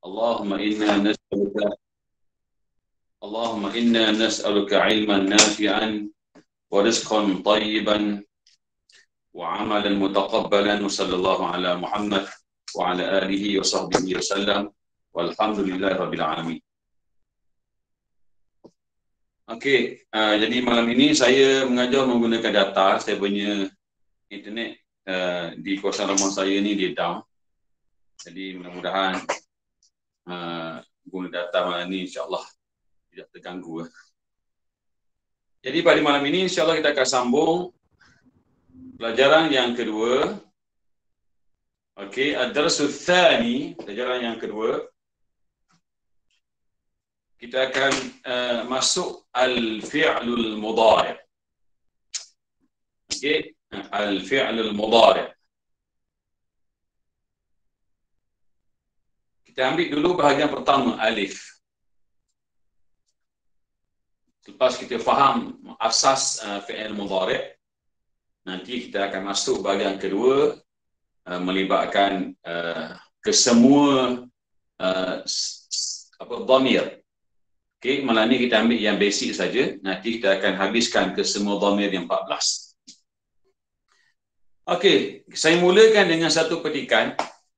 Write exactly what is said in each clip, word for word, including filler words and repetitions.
Allahumma inna nas'aluka Allahumma inna nas'aluka ilman nafi'an wa rizqan tayyiban wa amalan mutaqabbalan wa sallallahu ala Muhammad wa ala alihi wa sahbihi wa sallam walhamdulillahi rabbil alamin. Okey, uh, jadi malam ini saya mengajar menggunakan data. Saya punya internet uh, di kawasan rumah saya ni dia down. Jadi mudah-mudahan uh, guna data malam ni insya-Allah tidak terganggu. Jadi pada malam ini insya-Allah kita akan sambung pelajaran yang kedua. Okey, ad-darsu tsani, pelajaran yang kedua. Kita akan uh, masuk al-fi'lul mudhari'. Okey, al-fi'lul mudhari'. Kita ambil dulu bahagian pertama, alif. Lepas kita faham asas uh, fi'il mudhari', nanti kita akan masuk bahagian kedua, uh, melibatkan uh, kesemua uh, apa dhamir. Okey, malam ni kita ambil yang basic saja. Nanti kita akan habiskan ke semua dhamir yang empat belas. Okey, saya mulakan dengan satu petikan.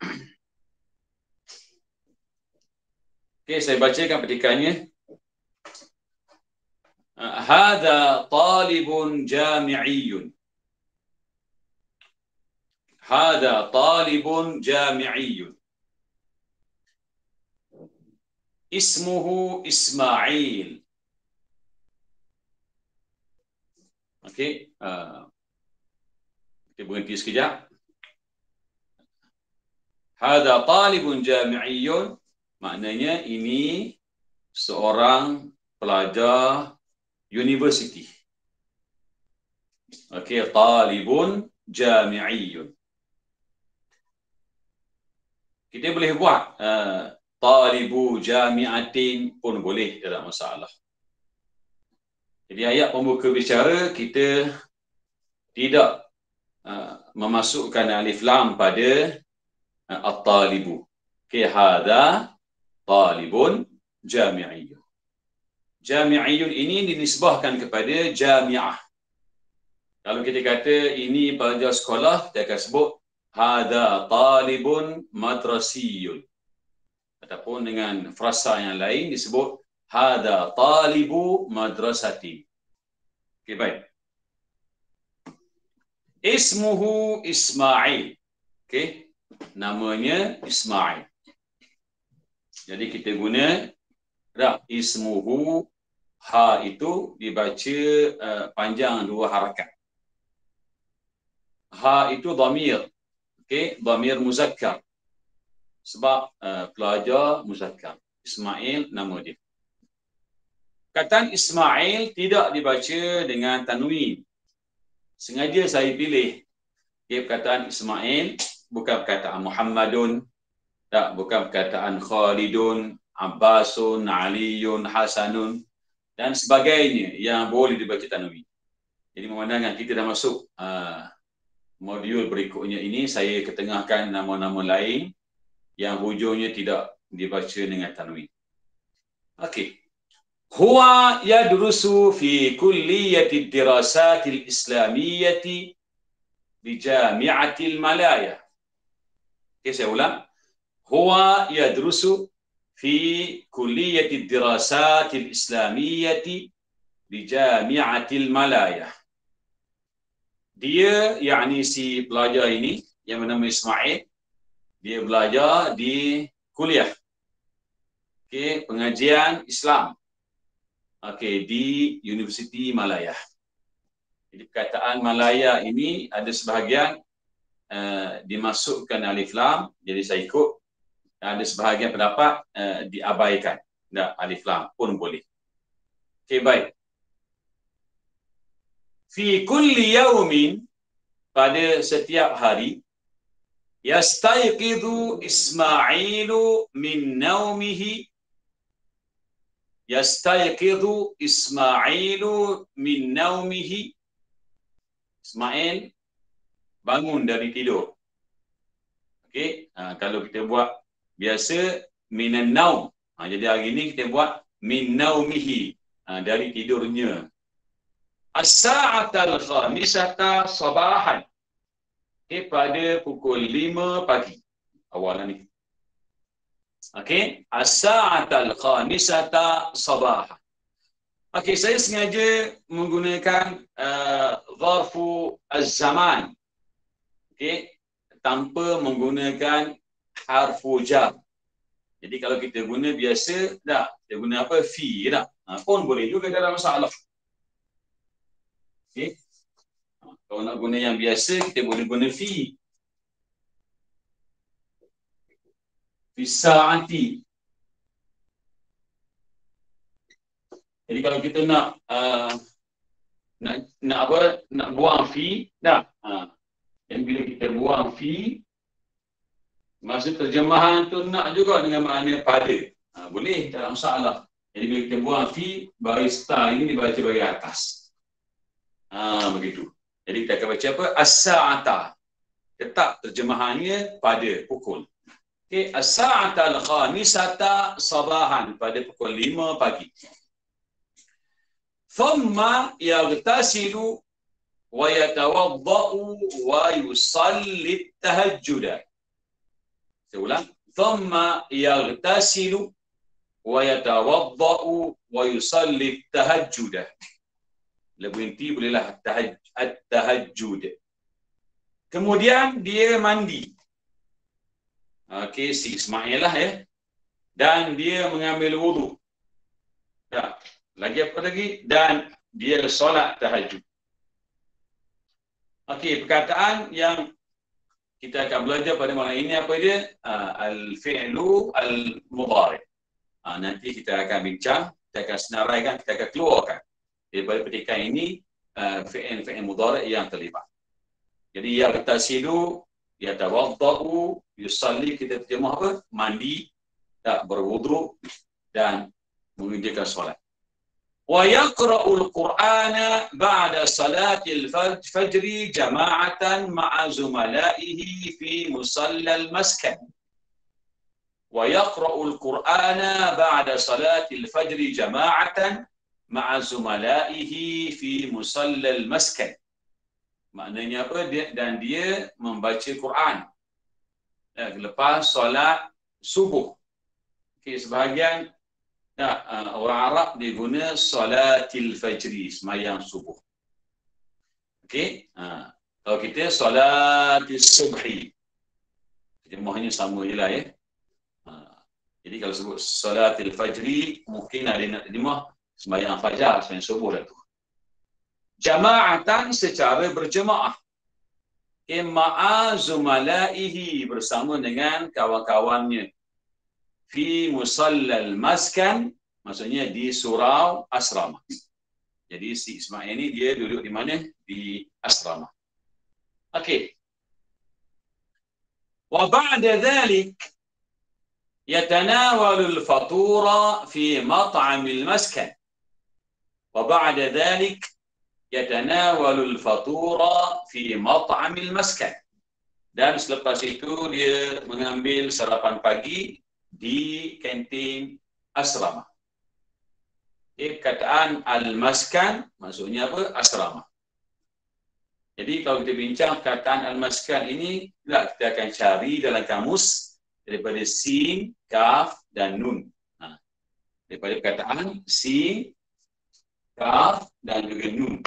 Okey, saya bacakan petikannya. Hadha talibun jami'iyyun. Hadha talibun jami'iyyun. Ismuhu Ismail. Okey, uh, kita berhenti sekejap. Hadha talibun jami'iyyun. Maknanya ini seorang pelajar universiti. Okey, talibun jami'iyyun. Kita boleh buat uh, talibu jami'atin pun boleh, tidak masalah. Jadi ayat pembuka bicara kita tidak uh, memasukkan alif lam pada uh, at-talibu. Okey, hadha talibun jami'iyyun. Jami'iyyun ini dinisbahkan kepada jami'ah. Kalau kita kata ini pelajar sekolah, kita akan sebut hadha talibun madrasiyyun. Ataupun dengan frasa yang lain disebut hadha talibu madrasati. Okey, baik. Ismuhu Ismail. Okey, namanya Ismail. Jadi kita guna tak, ismuhu, ha itu dibaca uh, panjang dua harakat. Ha itu dhamir. Okey, dhamir muzakkar. Sebab uh, pelajar muzakkar. Ismail nama dia. Kataan Ismail tidak dibaca dengan tanwin. Sengaja saya pilih okay, perkataan Ismail, bukan perkataan Muhammadun, tak, bukan perkataan Khalidun, Abbasun, Aliyun, Hasanun dan sebagainya yang boleh dibaca tanwin. Jadi memandangkan kita dah masuk uh, modul berikutnya ini, saya ketengahkan nama-nama lain yang hujungnya tidak dibaca dengan tanwin. Okey. Huwa yadrusu fi kulliyati dirasati al-islamiyyati di Jami'atil Malaya. Okey, saya ulang. Huwa yadrusu fi kulliyati dirasati al-islamiyyati di Jami'atil Malaya. Dia, yakni si pelajar ini yang bernama Ismail, dia belajar di kuliah, okey, pengajian Islam, okey, di Universiti Malaya. Jadi perkataan Malaya ini ada sebahagian uh, dimasukkan alif lam, jadi saya ikut. Ada sebahagian pendapat uh, diabaikan, tak, alif lam pun boleh. Okey, baik. Fi kulli yaumin, pada setiap hari, yastayqidhu Ismailu min naumihi. Yastayqidhu Ismailu min naumihi. Ismail bangun dari tidur. Okey, ha, kalau kita buat biasa minan naum. Ha, jadi hari ini kita buat min naumihi, ha, dari tidurnya. As-sa'atal khamisata sabahan. Okay, pada pukul lima pagi. Awal ni. Okey, as-sa'atal khamisata sabahan. Okey, saya sengaja menggunakan uh, zarfu az-zaman. Okey, tanpa menggunakan harfu jar. Jadi kalau kita guna biasa, dah, kita guna apa? Fi, dah. Ha, pun boleh juga dalam masalah. Okey. Kalau nak guna yang biasa, kita boleh guna fi. Fi sa'ati. Jadi kalau kita nak uh, nak nak apa? Nak buang fi, dah. Ha. Dan bila kita buang fi, maksud terjemahan tu nak juga dengan makna pada. Ha, boleh, tak ada masalah. Jadi bila kita buang fi, barista ini dibaca bagi atas. Ha, begitu. Jadi kita akan baca apa? As-sa'ata. Tetap terjemahannya pada pukul. Okey, as-sa'ata al-khamisata sabahan, pada pukul lima pagi. Thumma yaghtasilu wa yatawadda'u wa yusalli at-tahajjud. Saya ulang. Thumma yaghtasilu wa yatawadda'u wa yusalli at-tahajjud. Lebih inti bolehlah at-tahajjud. Kemudian dia mandi. Okey, si Ismail lah ya. Dan dia mengambil wudu. Ya. Lagi apa lagi? Dan dia solat tahajud. Okey, perkataan yang kita akan belajar pada malam ini apa dia? Uh, al-fi'lu al-mudhari'. Uh, nanti kita akan bincang, kita akan senaraikan, kita akan keluarkan daripada petikan ini uh, fi'il-fi'il mudhari' yang terlibat. Jadi yaghtasilu, yatawadda'u, yusalli, kita terjemah apa? Mandi, tak berwudu dan mengerjakan solat. Wa yaqra'ul Qur'ana ba'da salatil fajri jama'atan ma'a zumala'ihi fi musallal maskan. Wa yaqra'ul Qur'ana ba'da salatil fajri jama'atan ma'a zumala'ihi fi musallal maskan. Maknanya apa? Dia, dan dia membaca Quran ya, lepas solat subuh. Okay, sebahagian ya, uh, orang Arab dia guna salatil fajri, semayang subuh. Okey, uh, kalau kita salatil subhi, terjemahnya sama je lah ya. Uh, jadi kalau sebut salatil fajri, mungkin ada nak terjemah semayang fajar, semayang subuh lah tu. Jama'atan, secara berjemaah. Okay, ma'a zumalaihi, bersama dengan kawan-kawannya. Fi musallal maskan, maksudnya di surau asrama. Jadi si Ismail ini dia duduk di mana? Di asrama. Okey. Wa ba'da dhalik yatanawalu al-fatura fi mat'amil maskan. Wa ba'da dhalik yatanawalu al-fatura fi mat'amil maskan. Dan selepas itu dia mengambil sarapan pagi di kantin asrama. Okay, perkataan al-maskan maksudnya apa? Asrama. Jadi kalau kita bincang perkataan al-maskan ini, kita akan cari dalam kamus daripada sin, kaf dan nun. Ha. Daripada perkataan sin, kaf dan juga nun.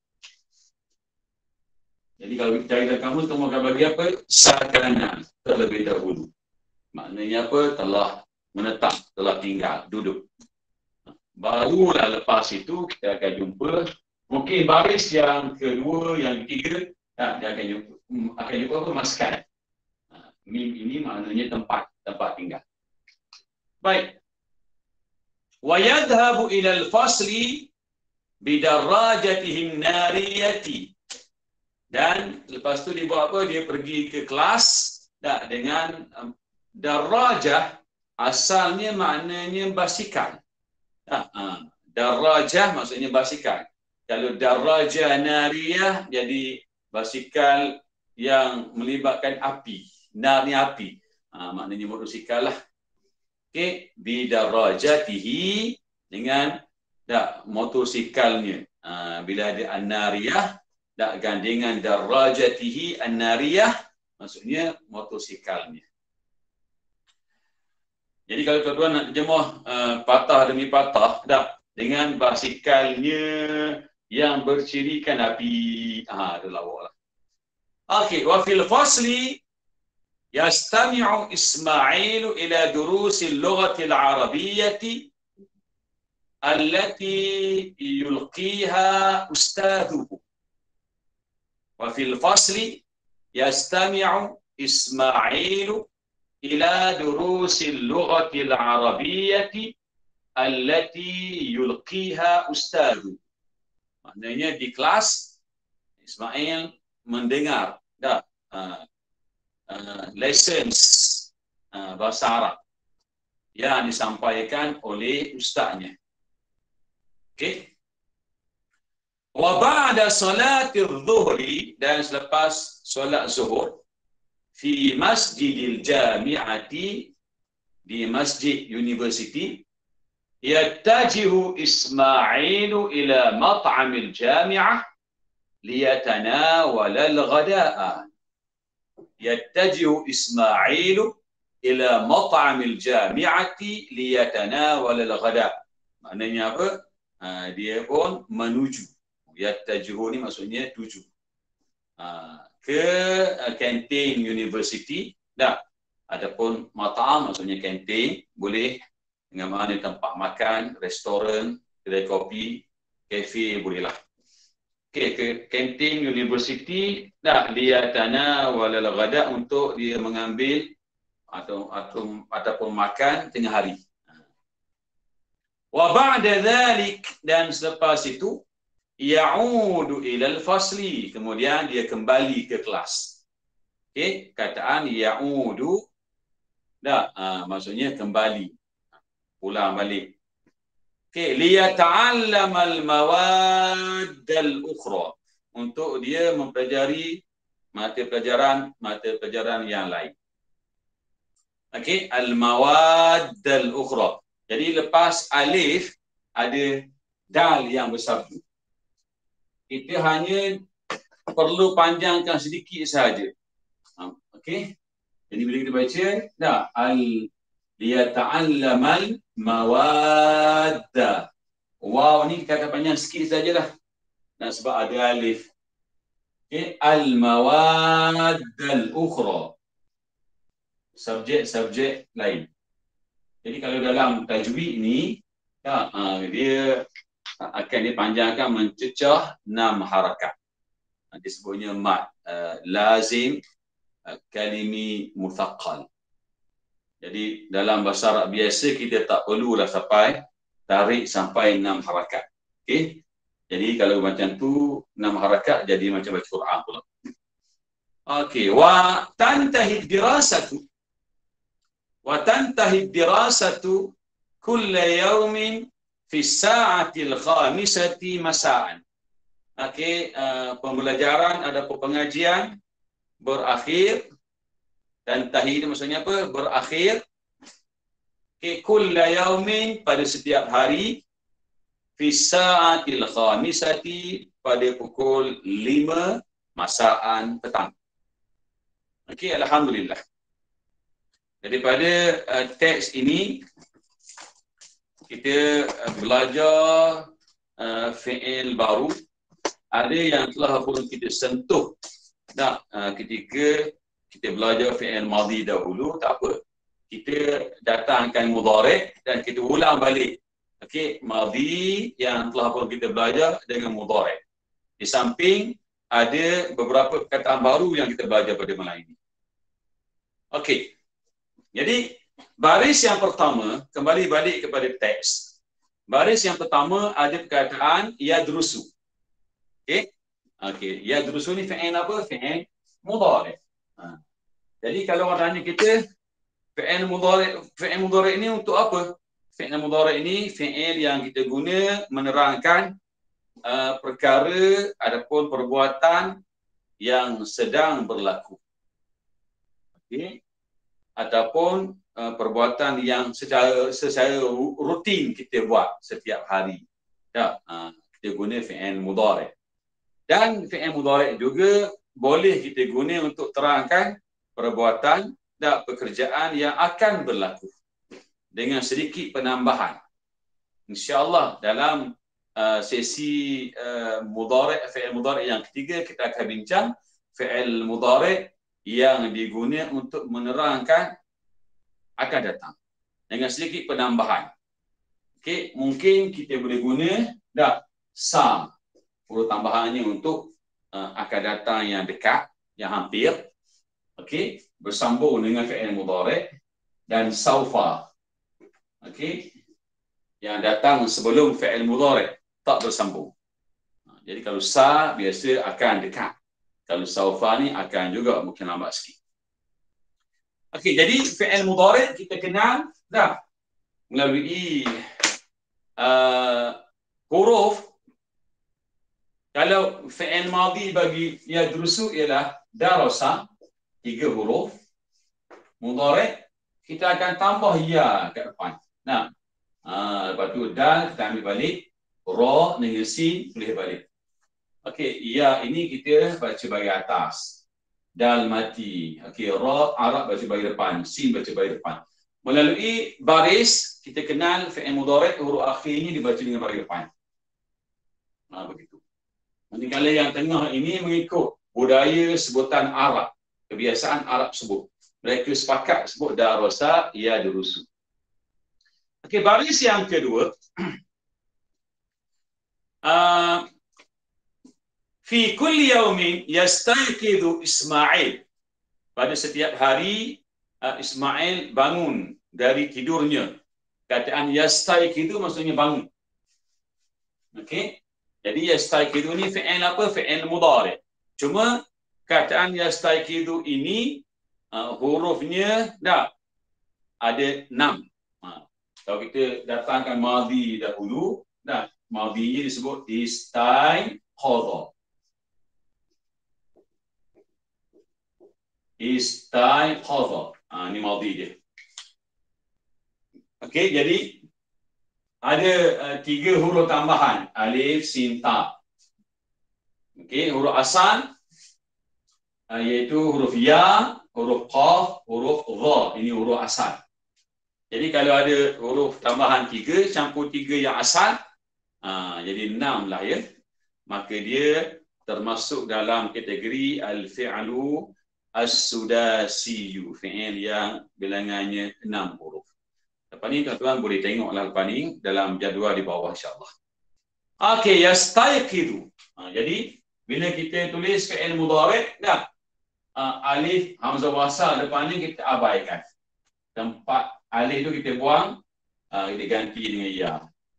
Jadi kalau kita cari dalam kamus, kamu akan bagi apa? Sakana, terlebih dahulu. Maknanya apa? Telah menetap, telah tinggal, duduk. Barulah lepas itu kita akan jumpa, mungkin baris yang kedua, yang ketiga, nah, dia akan jumpa, akan jumpa apa? Maskan. Mim ini maknanya tempat, tempat tinggal. Baik. Wa yadhhabu ila al-fasli bidarrajatihim nariyati. Dan lepas tu dia buat apa? Dia pergi ke kelas dah, dengan um, darajah, asalnya maknanya basikal. Ha, ha. Darajah maksudnya basikal. Kalau darajah nariyah jadi basikal yang melibatkan api. Nar ni api. Ha, maknanya motosikal lah. Okey, bidarajatihi dengan dak motosikalnya. Ha, bila ada an-nariyah dak gandengan darajatihi an-nariyah maksudnya motosikalnya. Jadi kalau tuan-tuan nak terjemah uh, patah demi patah dak dengan basikalnya yang bercirikan api. Ha, ada lawaklah. Okey, wa fil fasli يستمع إسماعيل إلى دروس اللغة العربية التي يلقيها أستاذه. وفي الفصل يستمع إسماعيل إلى دروس اللغة العربية التي يلقيها أستاذه. Maknanya di kelas Ismail mendengar dah uh, Uh, lessons uh, bahasa Arab yang disampaikan oleh ustaznya. Okey. Wa ba'da salatir dhuhri, dan selepas solat zuhur, fi masjidil jami'ati, di masjid university, yattajihu Ismailu ila mat'amil jami'ah liyatanawala al-ghada'a. يتجه إسماعيل إلى مطعم الجامعة ليتناول الغداء. Maknanya apa? Ha, dia pun menuju. Yattajihu ni maksudnya tuju. Ha, ke uh, kantin university. Dah. Adapun mat'am maksudnya kantin. Boleh dengan mana tempat makan, restoran, kedai kopi, kafe, bolehlah. Okey, ke kantin university dah liyatana walal ghada, untuk dia mengambil atau atau ataupun makan tengah hari. Wa ba'da dhalik, dan selepas itu ya'udu ila al-fasli, kemudian dia kembali ke kelas. Okey, kataan ya'udu dah uh, maksudnya kembali, pulang balik. Okey, liyata'allamal mawaddal ukhra, untuk dia mempelajari mata pelajaran mata pelajaran yang lain. Okey, al mawaddal ukhra. Jadi lepas alif ada dal yang bersabdu. Kita hanya perlu panjangkan sedikit sahaja. Okey. Jadi bila kita baca dah al liyata'allamal mawadda. Waw ni kata panjang sikit sajalah. Nah, sebab ada alif. Okey, al mawaddal ukhra. Subjek-subjek lain. Jadi kalau dalam tajwid ni ya, uh, dia akan dipanjangkan mencecah enam harakat. Uh, disebutnya mad uh, lazim uh, kalimi muthaqqal. Jadi dalam bahasa Arab biasa kita tak perlulah sampai tarik sampai enam harakat. Okey. Jadi kalau macam tu enam harakat jadi macam baca Quran pula. Okey, wa tantahi dirasatu wa tantahi dirasatu kulla yawmin fi sa'ati al-khamisati masa'an. Okey, uh, pembelajaran ataupun pengajian berakhir. Tantahi itu maksudnya apa? Berakhir. Okey, kulla yaumin, pada setiap hari, fi sa'atil khamisati, pada pukul lima masaan petang. Okey, alhamdulillah. Daripada uh, teks ini kita uh, belajar uh, fi'il baru. Ada yang telah pun kita sentuh dah uh, ketika kita belajar fi'il madhi dahulu, tak apa. Kita datangkan mudhari' dan kita ulang balik. Okey, madhi yang telah pun kita belajar dengan mudhari'. Di samping ada beberapa perkataan baru yang kita belajar pada malam ini. Okey. Jadi baris yang pertama, kembali balik kepada teks. Baris yang pertama ada perkataan yadrusu. Okey. Okey, yadrusu ni fi'il apa? Fi'il mudhari'. Ha. Jadi kalau orang tanya kita fi'il mudhari' fi'il mudhari' ini untuk apa? Fi'il mudhari' ini fi'il yang kita guna menerangkan uh, perkara ataupun perbuatan yang sedang berlaku. Okey. Ataupun uh, perbuatan yang secara secara rutin kita buat setiap hari. Ya, uh, kita guna fi'il mudhari'. Dan fi'il mudhari' juga boleh kita guna untuk terangkan perbuatan dan pekerjaan yang akan berlaku dengan sedikit penambahan. InsyaAllah dalam uh, sesi uh, mudhari', fi'il mudhari' yang ketiga kita akan bincang fi'il mudhari' yang diguna untuk menerangkan akan datang dengan sedikit penambahan. Okey, mungkin kita boleh guna dah sa huruf tambahannya untuk uh, akan datang yang dekat, yang hampir. Okey, bersambung dengan fi'il mudhari' dan saufa. Okey, yang datang sebelum fi'il mudhari' tak bersambung. Jadi kalau sa biasa akan dekat. Kalau saufa ni akan juga mungkin lambat sikit. Okey, jadi fi'il mudhari' kita kenal dah melalui uh, huruf. Kalau fi'il madhi bagi yadrusu ialah darasa, tiga huruf. Mudhari' kita akan tambah ya kat depan. Nah, uh, lepas tu dal kita ambil balik, ra dengan sin boleh balik. Okey, ya ini kita baca bagi atas. Dal mati. Okey, ra Arab baca bagi depan, sin baca bagi depan. Melalui baris kita kenal fi'il mudhari' huruf akhir ini dibaca dengan bagi depan. Nah, begitu. Manakala yang tengah ini mengikut budaya sebutan Arab, kebiasaan Arab sebut. Mereka sepakat sebut darasa ya durusu. Okey, baris yang kedua. uh, Fi kulli yawmin yastayqidu Ismail. Pada setiap hari uh, Ismail bangun dari tidurnya. Kataan yastayqidu maksudnya bangun. Okey. Jadi yastayqidu ni fi'il apa? Fi'il mudhari'. Cuma kataan yastayqidu ini uh, hurufnya dah ada enam. Ha. Kalau kita datangkan madhi dahulu, dah madhinya disebut istayqadha. Istayqadha. Ah, ni madhi dia. Okey, jadi ada uh, tiga huruf tambahan, alif, sin, ta. Okey, huruf asal uh, iaitu huruf ya, huruf qaf, huruf dha. Ini huruf asal. Jadi kalau ada huruf tambahan tiga campur tiga yang asal, uh, jadi enam lah ya. Maka dia termasuk dalam kategori al-fi'lu as-sudasiyu, fi'il yang bilangannya enam huruf. Lepas ni tuan-tuan boleh tengoklah lepas ni dalam jadual di bawah insya-Allah. Okey, yastayqidu. Ha, jadi bila kita tulis fi'il mudhari' dah uh, alif hamzah wasal depan ni kita abaikan. Tempat alif tu kita buang, uh, kita ganti dengan ya.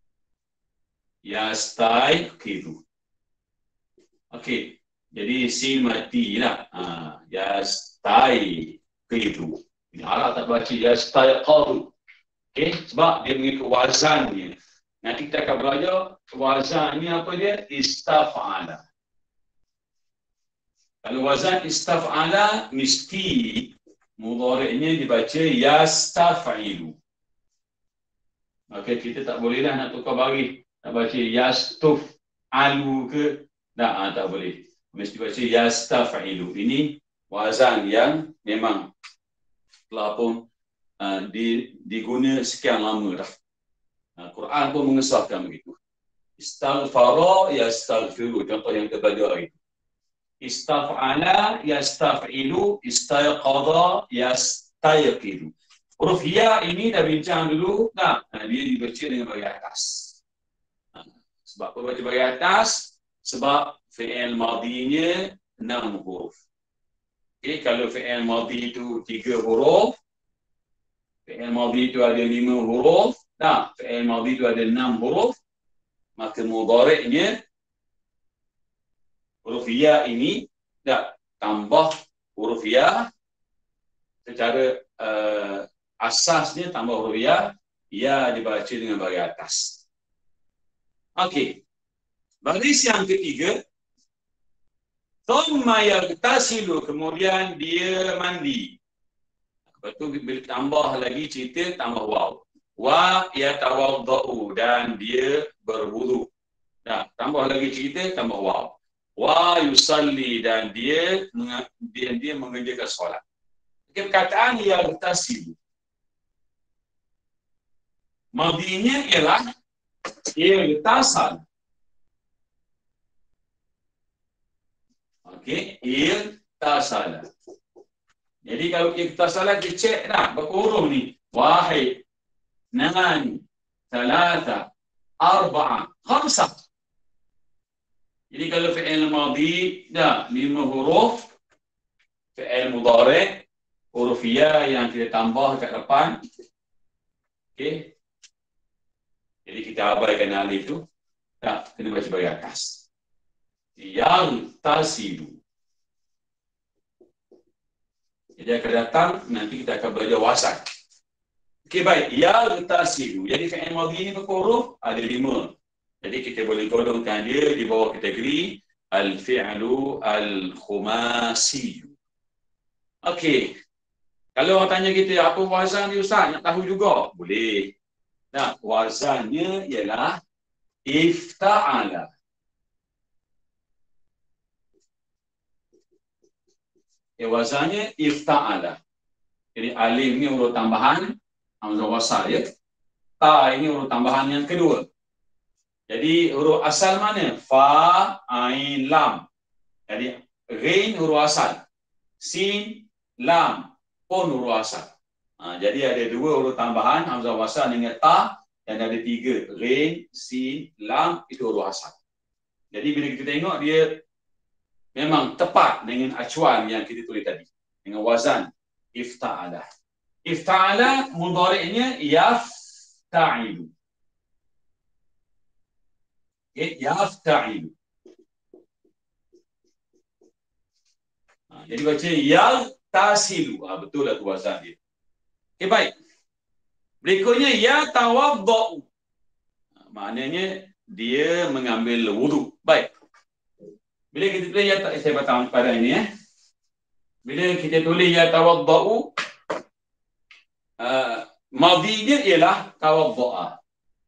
Yastayqidu. Okey. Jadi sin matilah. Ha, yastayqidu. Ini Arab tak baca yastayqadu. Okey, sebab dia mengikut wazannya. Nanti kita akan belajar wazannya apa dia? Istaf'ala. Kalau wazan istaf'ala mesti mudhari'nya dibaca yastaf'ilu. Okey, kita tak bolehlah nak tukar bagi. Nak baca yastuf'alu ke? Tak, tak boleh. Mesti baca yastaf'ilu. Ini wazan yang memang telah pun uh, di, diguna sekian lama dah. Uh, Quran pun mengesahkan begitu. Istaghfara yastaghfiru. Contoh yang kita belajar itu. Istaf'ala yastaf'ilu, istayqadha yastayqidu. Huruf ya ini dah bincang dulu. Nah, dia dibaca dengan bagi atas. Uh, sebab apa baca bagi atas? Sebab fi'il madhinya enam huruf. Okay, kalau fi'il madhi itu tiga huruf, fi'il madhi itu ada lima huruf, nah, fi'il madhi itu ada enam huruf, maka mudhari'nya huruf ya ini dah tambah huruf ya secara uh, asasnya tambah huruf ya, ya dibaca dengan bagi atas. Okey. Baris yang ketiga, thumma yaghtasilu, kemudian dia mandi. Lepas tu bila tambah lagi cerita, tambah waw. Wa yatawaddau, dan dia berwudu. Nah, tambah lagi cerita, tambah waw. Wa yusalli, dan dia dia, dia mengerjakan solat. Okay, perkataan yaghtasilu, madinya ialah irtasal. Okey, irtasal. Jadi kalau irtasal kita cek dah berapa huruf ni? Wahid, nani, thalatha, arba'a, khamsah. Jadi kalau fi'il madhi dah lima huruf, fi'il mudhari' huruf ya yang kita tambah kat depan. Okey. Jadi kita abaikan alif tu. Tak, kena baca bagi atas. Yang tasilu. Jadi akan datang, nanti kita akan belajar wasan. Okey, baik. Yang tasilu. Jadi fi'il madhi ni berapa huruf? Ada lima. Jadi kita boleh golongkan dia di bawah kategori al-fi'lu al-khumasi. Okey. Kalau orang tanya kita, apa wazan ni Ustaz? Nak tahu juga? Boleh. Nah, wazannya ialah ifta'ala. Okay, wazannya ifta'ala. Jadi alif ni huruf tambahan, hamzah wasal ya. Ta ini huruf tambahan yang kedua. Jadi huruf asal mana? Fa, ain, lam. Jadi ghain huruf asal. Sin, lam pun huruf asal. Ha, jadi ada dua huruf tambahan, hamzah wasal dengan ta, dan ada tiga, ghain, sin, lam, itu huruf asal. Jadi bila kita tengok dia memang tepat dengan acuan yang kita tulis tadi. Dengan wazan ifta'ala. Ifta'ala mudhari'nya yafta'ilu. Okay, yafta'ilu. Ha, jadi baca yaghtasilu. Ha, betul lah tu wazan dia. Okay, baik. Berikutnya yatawaddau. Ha, maknanya dia mengambil wudu. Baik. Bila kita tulis ya, saya baca pada ini eh. Bila kita tulis yatawaddau, uh, madhinya ialah tawadda'a.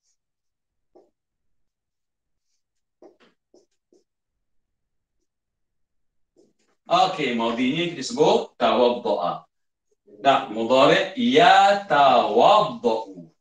Okey, madhinya kita sebut tawadda'a. Nah, mudhari' yatawaddau.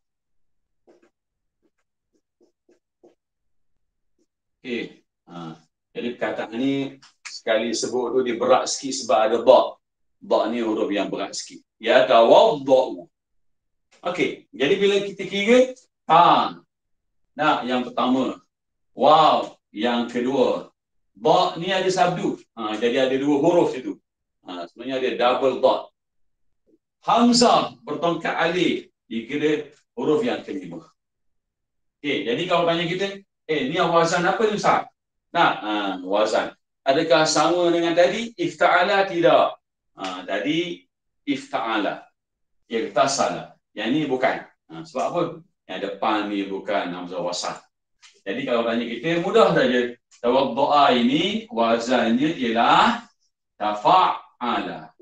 Okey. Ha. Jadi perkataan ni sekali sebut tu dia berat sikit sebab ada ba'. Ba' ni huruf yang berat sikit. Yatawaddau. Okey, jadi bila kita kira ta. Nah, yang pertama. Waw, yang kedua. Ba' ni ada sabdu. Ha, jadi ada dua huruf situ. Ha, sebenarnya ada double dot. Hamzah bertongkat alif dikira huruf yang kelima. Okey, jadi kalau tanya kita, eh ni wazan apa ni Ustaz? Nah, ha, wazan. Adakah sama dengan tadi? Ifta'ala tidak. Ha, tadi ifta'ala. Irtasala. Yang ni bukan. Ha, sebab apa? Yang depan ni bukan hamzah wasal. Jadi kalau tanya kita, mudah saja. Tawadda'a ini wazannya ialah tafa'ala.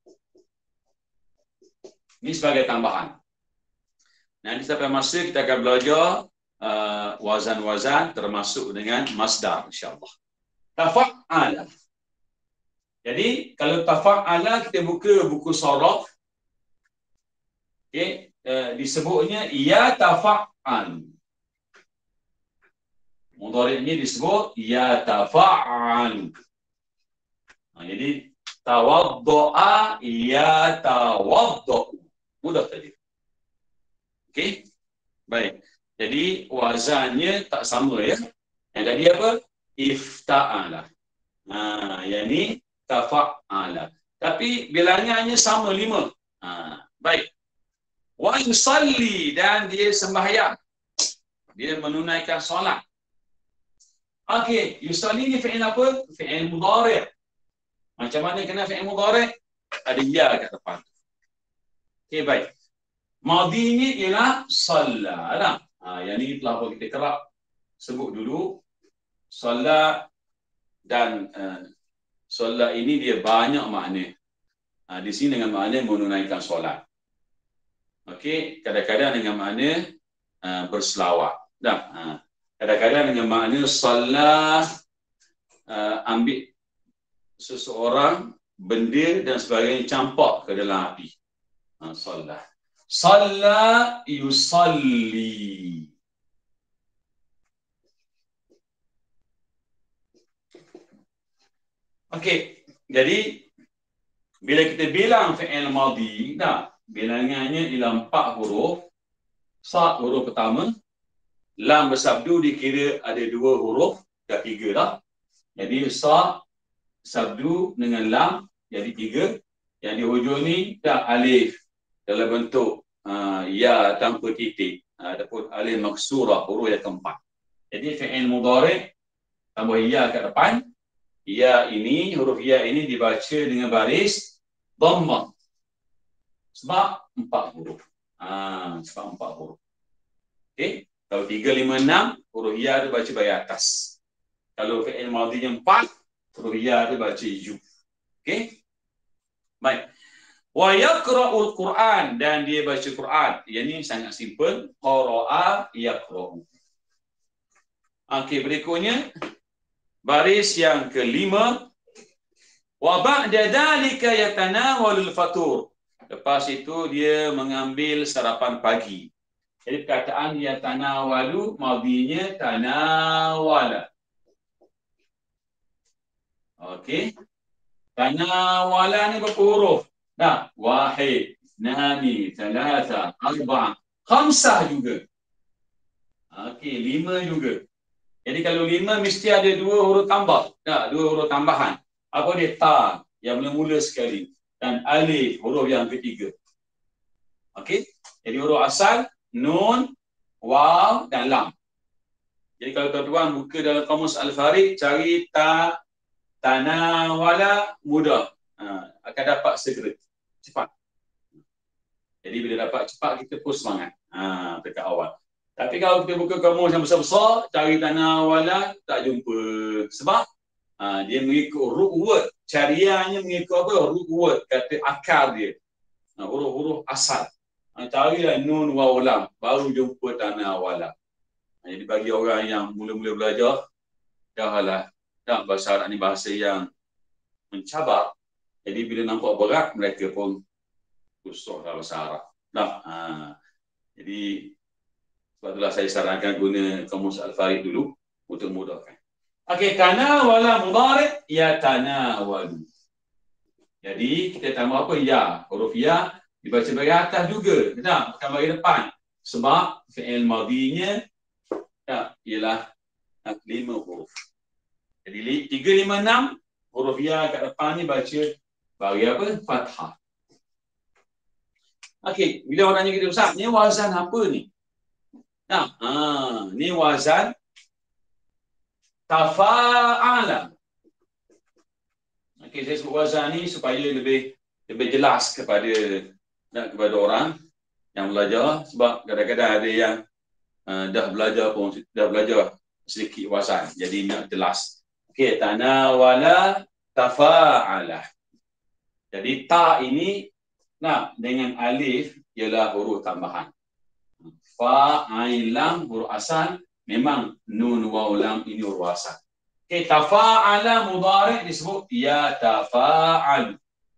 Ini sebagai tambahan. Nanti sampai masa kita akan belajar uh, wazan-wazan termasuk dengan masdar insya-Allah. Tafa'ala. Jadi kalau tafa'ala kita buka buku sharaf. Okey, uh, disebutnya ya tafa'al. Mudhari'nya disebut ya tafa'al. Nah, jadi tawadda'a ya tawadda'u. Mudah tadi. Okey. Baik. Jadi wazannya tak sama ya. Yang tadi apa? Ifta'ala. Nah, yang ni tafa'ala. Tapi bilangannya sama lima. Ha, baik. Wa yusalli, dan dia sembahyang. Dia menunaikan solat. Okey, yusalli ni fi'il apa? Fi'il mudhari'. Macam mana kena fi'il mudhari'? Ada ya kat depan. Okey, baik. Madhinya ialah salla. Lah. Ha, yang ni telah kita kerap sebut dulu. Salla dan uh, salla ini dia banyak makna. Ha, di sini dengan makna menunaikan solat. Okey, kadang-kadang dengan makna uh, berselawat. Dah. Ha. Kadang-kadang dengan makna salat, uh, ambil seseorang, benda dan sebagainya campak ke dalam api. Ha, salat. Salla yusalli. Okey, jadi bila kita bilang fi'il madhi, dah, bilangannya ialah empat huruf. Sa huruf pertama, lam bersabdu dikira ada dua huruf, dah tiga dah. Jadi sa sabdu dengan lam jadi tiga. Yang di hujung ni dah alif dalam bentuk uh, ya tanpa titik, uh, ataupun alif maksurah, huruf yang keempat. Jadi fi'il mudhari' tambah ya kat depan. Ya ini, huruf ya ini dibaca dengan baris dhammah. Sebab empat huruf. Ha, sebab empat huruf. Okey. Kalau tiga, lima, enam, huruf ya dia baca baris atas. Kalau fi'il madhinya empat, huruf ya dia baca yu. Okey. Baik. Wa yaqra'ul Quran, dan dia baca Quran. Yang ini sangat simple. Qara'a yaqra'u. Okey, berikutnya baris yang kelima, wa ba'da dzalika yatanawalul fatur. Lepas itu dia mengambil sarapan pagi. Jadi perkataan yatanawalu madhinya tanawala. Okey. Tanawala ni berapa huruf? Nah, wahid, nani, thalatha, arba', khamsah juga. Okey, lima juga. Jadi kalau lima mesti ada dua huruf tambah. Tak, dua huruf tambahan. Apa dia? Ta, yang mula-mula sekali. Dan alif, huruf yang ketiga. Okey? Jadi huruf asal, nun, waw dan lam. Jadi kalau tuan-tuan buka dalam kamus Al-Farid, cari ta, tanawala, mudah. Ha, akan dapat segera. Cepat. Jadi bila dapat cepat, kita pun semangat. Ha, dekat awal. Tapi kalau kita buka kamus yang besar-besar, cari tanawala, tak jumpa. Sebab ha, dia mengikut root word. Cariannya mengikut apa? Root word, kata akar dia. Ha, huruf-huruf asal. Ha, carilah nun, waw, lam. Baru jumpa tanawala. Ha, jadi bagi orang yang mula-mula belajar, dah lah. Dah, bahasa Arab ni bahasa yang mencabar. Jadi bila nampak berat, mereka pun susah dalam bahasa Arab. Dah. Ha, jadi sebab itulah saya sarankan guna kamus Al-Farid dulu untuk mudahkan. Okey, tanawala mudhari' ya tanawalu. Jadi kita tambah apa? Ya. Huruf ya dibaca bagi atas juga. Tak? Bukan bagi depan. Sebab fi'il madhinya tak, ialah lima huruf. Jadi tiga, lima, enam huruf ya kat depan ni baca bagi apa? Fathah. Okey, bila orang tanya kita, Ustaz, ni wazan apa ni? Nah, ha, ni wazan tafa'ala. Okey, saya sebut wazan ni supaya lebih lebih jelas kepada nak kepada orang yang belajar, sebab kadang-kadang ada yang uh, dah belajar pun dah belajar sedikit wazan, jadi nak jelas. Okey, tanawala tafa'ala. Jadi ta ini nah dengan alif ialah huruf tambahan. Fa, ain, lam, huruf asal. Memang nun, waw, lam ini huruf asal. Okay, tafa'ala mudhari' disebut ya tafa'al.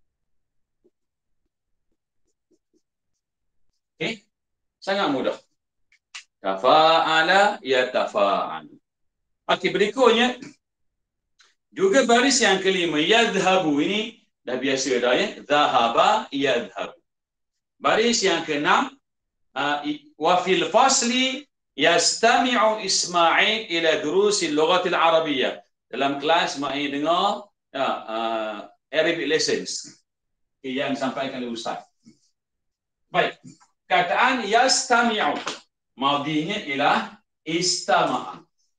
Okay, sangat mudah. Tafa'ala ya tafa'al. Okay, berikutnya juga baris yang kelima, yadhabu. Ini dah biasa dah ya. Dhahaba yadhabu. Baris yang keenam, Uh, wa fil fasli yastami'u Ismail ila durusil lughatil arabiyyah. Dalam kelas Ismail dengar ya, uh, Arabic lessons yang disampaikan oleh ustaz. Baik. Kataan yastami'u madhinya ialah istama'a.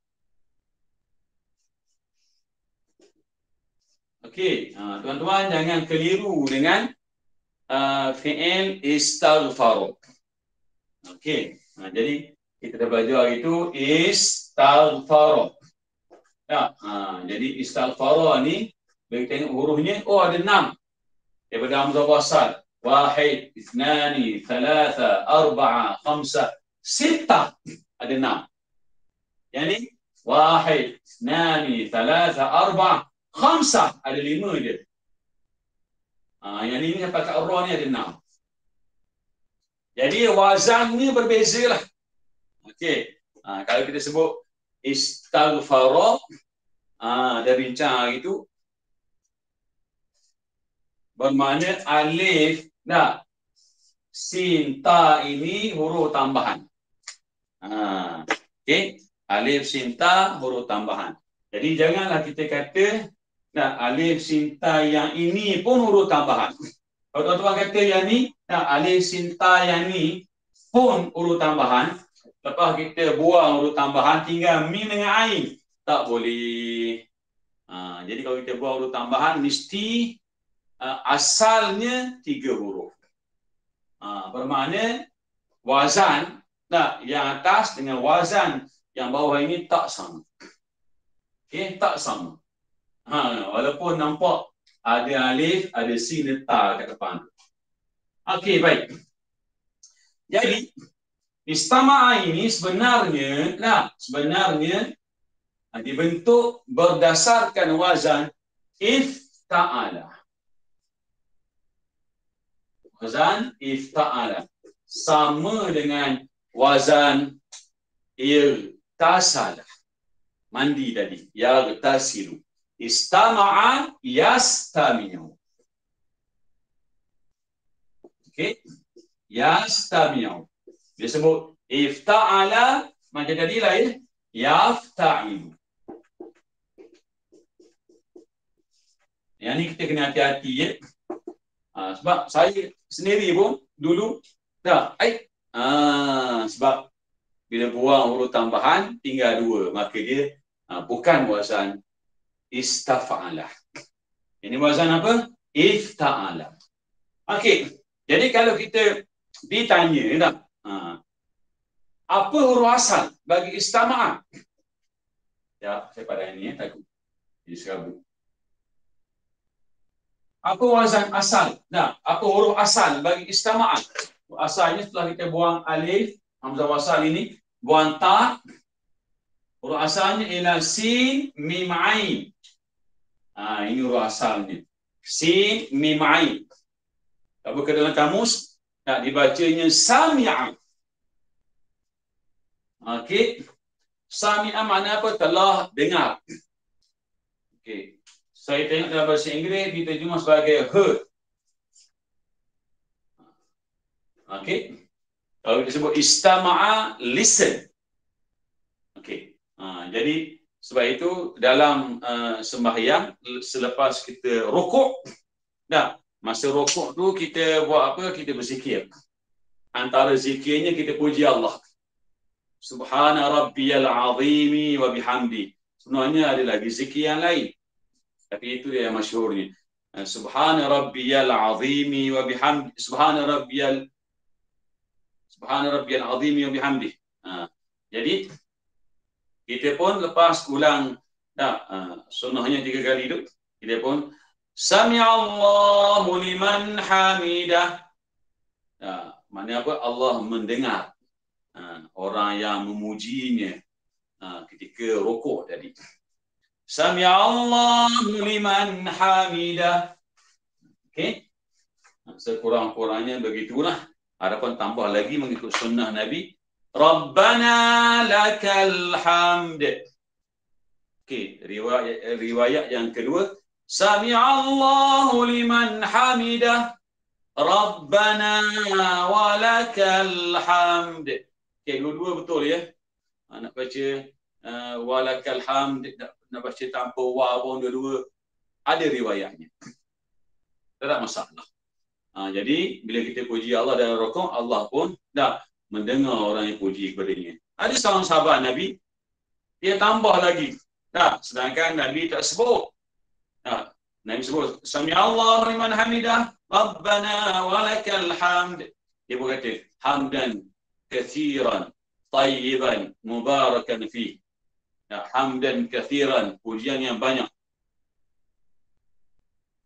Okey, uh, tuan-tuan jangan keliru dengan uh, fi'il istaghfaru. Okey, nah, jadi kita dah belajar itu istaghfar. Ya, ha, jadi istaghfar ni bila kita tengok hurufnya, oh ada enam. daripada hamzah wasal. Wahid, ithnani, thalatha, arba'a, khamsa, sittah. Ada enam. Yang ni wahid, ithnani, thalatha, arba'a, khamsa. Ada lima dia. Ha, yang ni sampai kat ra ni ada enam. Jadi wazan ni berbeza lah. Okey. Ha, kalau kita sebut istaghfara, ha, ada bincang hari tu, bermakna alif, nah, sin, ta ini huruf tambahan. Ha, okey. Alif, sin, ta huruf tambahan. Jadi janganlah kita kata, nah, alif, sin, ta yang ini pun huruf tambahan. Kalau tuan-tuan kata yang ni, nah, alif, sin, ta yang ni pun huruf tambahan, lepas kita buang huruf tambahan, tinggal mim dengan ain. Tak boleh. Ha, jadi kalau kita buang huruf tambahan, mesti uh, asalnya tiga huruf. Ha, bermakna wazan, nah, yang atas dengan wazan yang bawah ini tak sama. Okey, tak sama. Ha, walaupun nampak ada alif, ada sin, ada ta kat depan. Okey, baik. Jadi istama'a ini sebenarnya, nah, sebenarnya dibentuk berdasarkan wazan ifta'ala. Wazan ifta'ala sama dengan wazan irtasala. Mandi tadi, yartasilu. Istama'a yastami'u. Okey, yastami'u. Dia sebut ifta'ala, macam tadi lah ya, yafta'ilu. Yang ni kita kena hati-hati ya. Ha, sebab saya sendiri pun dulu dah, ai, ha, sebab bila buang huruf tambahan tinggal dua, maka dia ha, bukan wazan istafa'alah. Ini wazan apa? Ifta'alah. Okey. Jadi kalau kita ditanya tak, ha, apa huruf asal bagi istama'a? Ya, saya pada ini ya, takut jadi serabut. Apa wazan asal? Nah, apa huruf asal bagi istama'a? Asalnya setelah kita buang alif, hamzah wasal ini, buang ta, huruf asalnya ialah sin, mim, ain. Ha, ini huruf asalnya. Sin, mim, ain. Kalau ke dalam kamus, nak dibacanya sami'a. Okey. Sami'a makna apa? Telah dengar. Okey. Saya tengok dalam bahasa Inggeris diterjemah sebagai heard. Okey. Kalau kita sebut istama'a, listen. Okey. Ha, jadi sebab itu dalam uh, sembahyang selepas kita rukuk, dah masa rukuk tu kita buat apa? Kita berzikir. Antara zikirnya kita puji Allah. Subhana rabbiyal azimi wa bihamdi. Sebenarnya ada lagi zikir yang lain. Tapi itu yang masyhurnya. Subhana rabbiyal azimi wa bihamdi. Subhana rabbiyal Subhana rabbiyal azimi wa bihamdi. Ha, jadi kita pun lepas ulang dah uh, sunnahnya tiga kali itu, kita pun sami'allahu liman hamidah. Ha, maknanya apa? Allah mendengar uh, orang yang memujinya uh, ketika rukuk tadi. Sami'allahu liman hamidah. Okey. Sekurang-kurangnya begitulah. Harapan tambah lagi mengikut sunnah Nabi. Rabbana lakal hamd. Okey, riwayat riwayat yang kedua, Sami'allahu liman hamidah. Rabbana walakal hamd. Okey, dua-dua betul ya. Nak baca uh, walakal hamd, nak, nak baca tanpa wa pun dua-dua ada riwayatnya. Tak masalah. Ha, jadi bila kita puji Allah dalam rukuk, Allah pun dah mendengar orang yang puji kepadanya. Ada seorang sahabat Nabi, dia tambah lagi. Nah, sedangkan Nabi tak sebut. Nah, Nabi sebut, Sami'allahu liman hamidah, Rabbana walakal hamd. Dia pun kata, hamdan kathiran, tayyiban, mubarakan fih. Nah, hamdan kathiran, pujian yang banyak.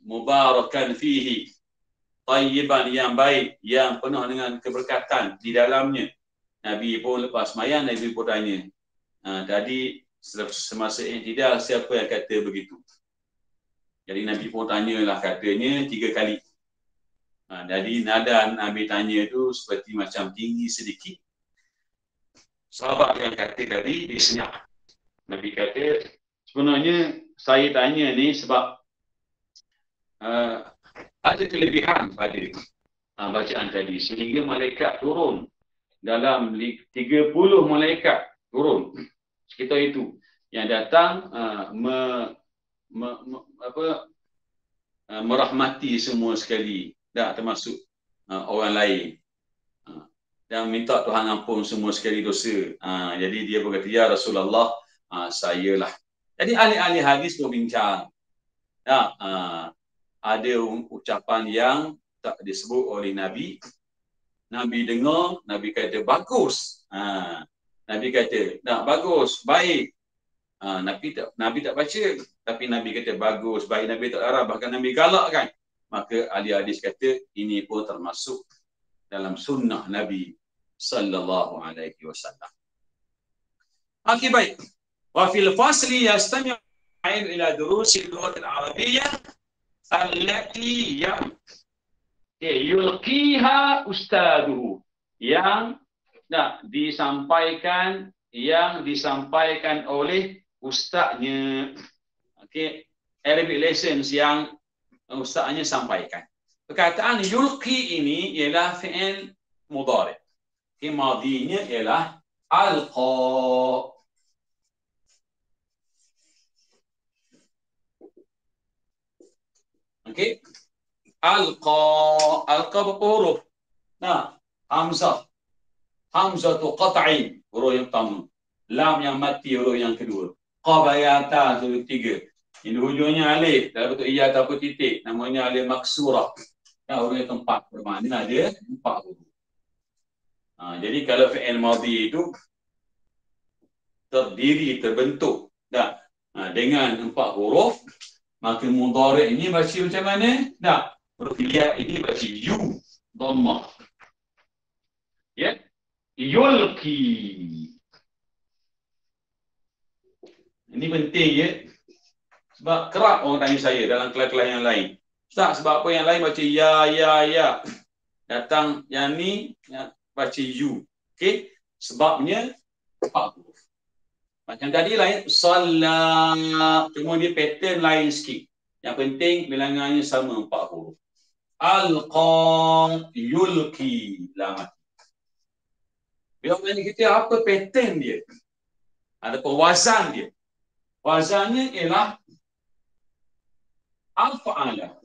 mubarakan fihi, tayyiban yang baik, yang penuh dengan keberkatan di dalamnya. Nabi pun lepas sembahyang, Nabi pun tanya. Ha, tadi semasa i'tidal siapa yang kata begitu? Jadi Nabi pun tanyalah, katanya tiga kali. Ha, jadi nada Nabi tanya itu seperti macam tinggi sedikit. Sahabat yang kata tadi disenyap. Nabi kata, sebenarnya saya tanya ni sebab uh, ada kelebihan pada uh, bacaan tadi. Sehingga malaikat turun. Dalam tiga puluh malaikat turun. Sekitar itu. Yang datang uh, me, me, me, apa, uh, merahmati semua sekali. Tak termasuk uh, orang lain. Dan minta Tuhan ampun semua sekali dosa. Ha, jadi dia berkata, ya Rasulullah, ha, saya lah. Jadi ahli-ahli hadis berbincang. Ya, ha, ada ucapan yang tak disebut oleh Nabi. Nabi dengar, Nabi kata, bagus. Ha, Nabi kata, tak bagus, baik. Ha, Nabi tak Nabi tak baca. Tapi Nabi kata, bagus, baik. Nabi tak larang, bahkan Nabi galakkan. Maka ahli hadis kata, ini pun termasuk dalam sunnah Nabi sallallahu alaihi wasallam. Okey, baik. Wa fil fasli yastami' ila durusi al-lughat al-arabiyyah allati yulqiha ustaduhu, yang nah, disampaikan yang disampaikan oleh ustaznya. Okey, Arabic lessons yang ustaznya sampaikan. Perkataan yulqi ini ialah fi'il mudhari'. Okey, madinya ialah alqa. Okey. Alqa, alqa berapa huruf? Nah, hamzah. Hamzah tu qat'in, huruf yang pertama. Lam yang mati, huruf yang kedua. Qa bayata, huruf tiga. Ini hujungnya alif, dalam bentuk iya ataupun titik. Namanya alif maksurah. Nah, huruf yang keempat. Bermakna ada empat huruf. Ha, jadi kalau fi'il madhi itu terdiri, terbentuk dah, ha, dengan empat huruf, maka mudhari' ini baca macam mana? Dah, huruf ya ini baca yu, dhammah. Ya, yulqi. Ini penting ya. Sebab kerap orang tanya saya dalam kelas-kelas yang lain. Ustaz, sebab apa yang lain baca ya, ya, ya. Datang yang ni ya, baca yu. Okey, sebabnya empat huruf. Macam tadi lain salat, cuma dia pattern lain sikit. Yang penting bilangannya sama empat huruf. Alqa, yulqi, lamat. Bila mana kita apa pattern dia? Ada pewazan dia. Wazannya ialah al-fa'ala.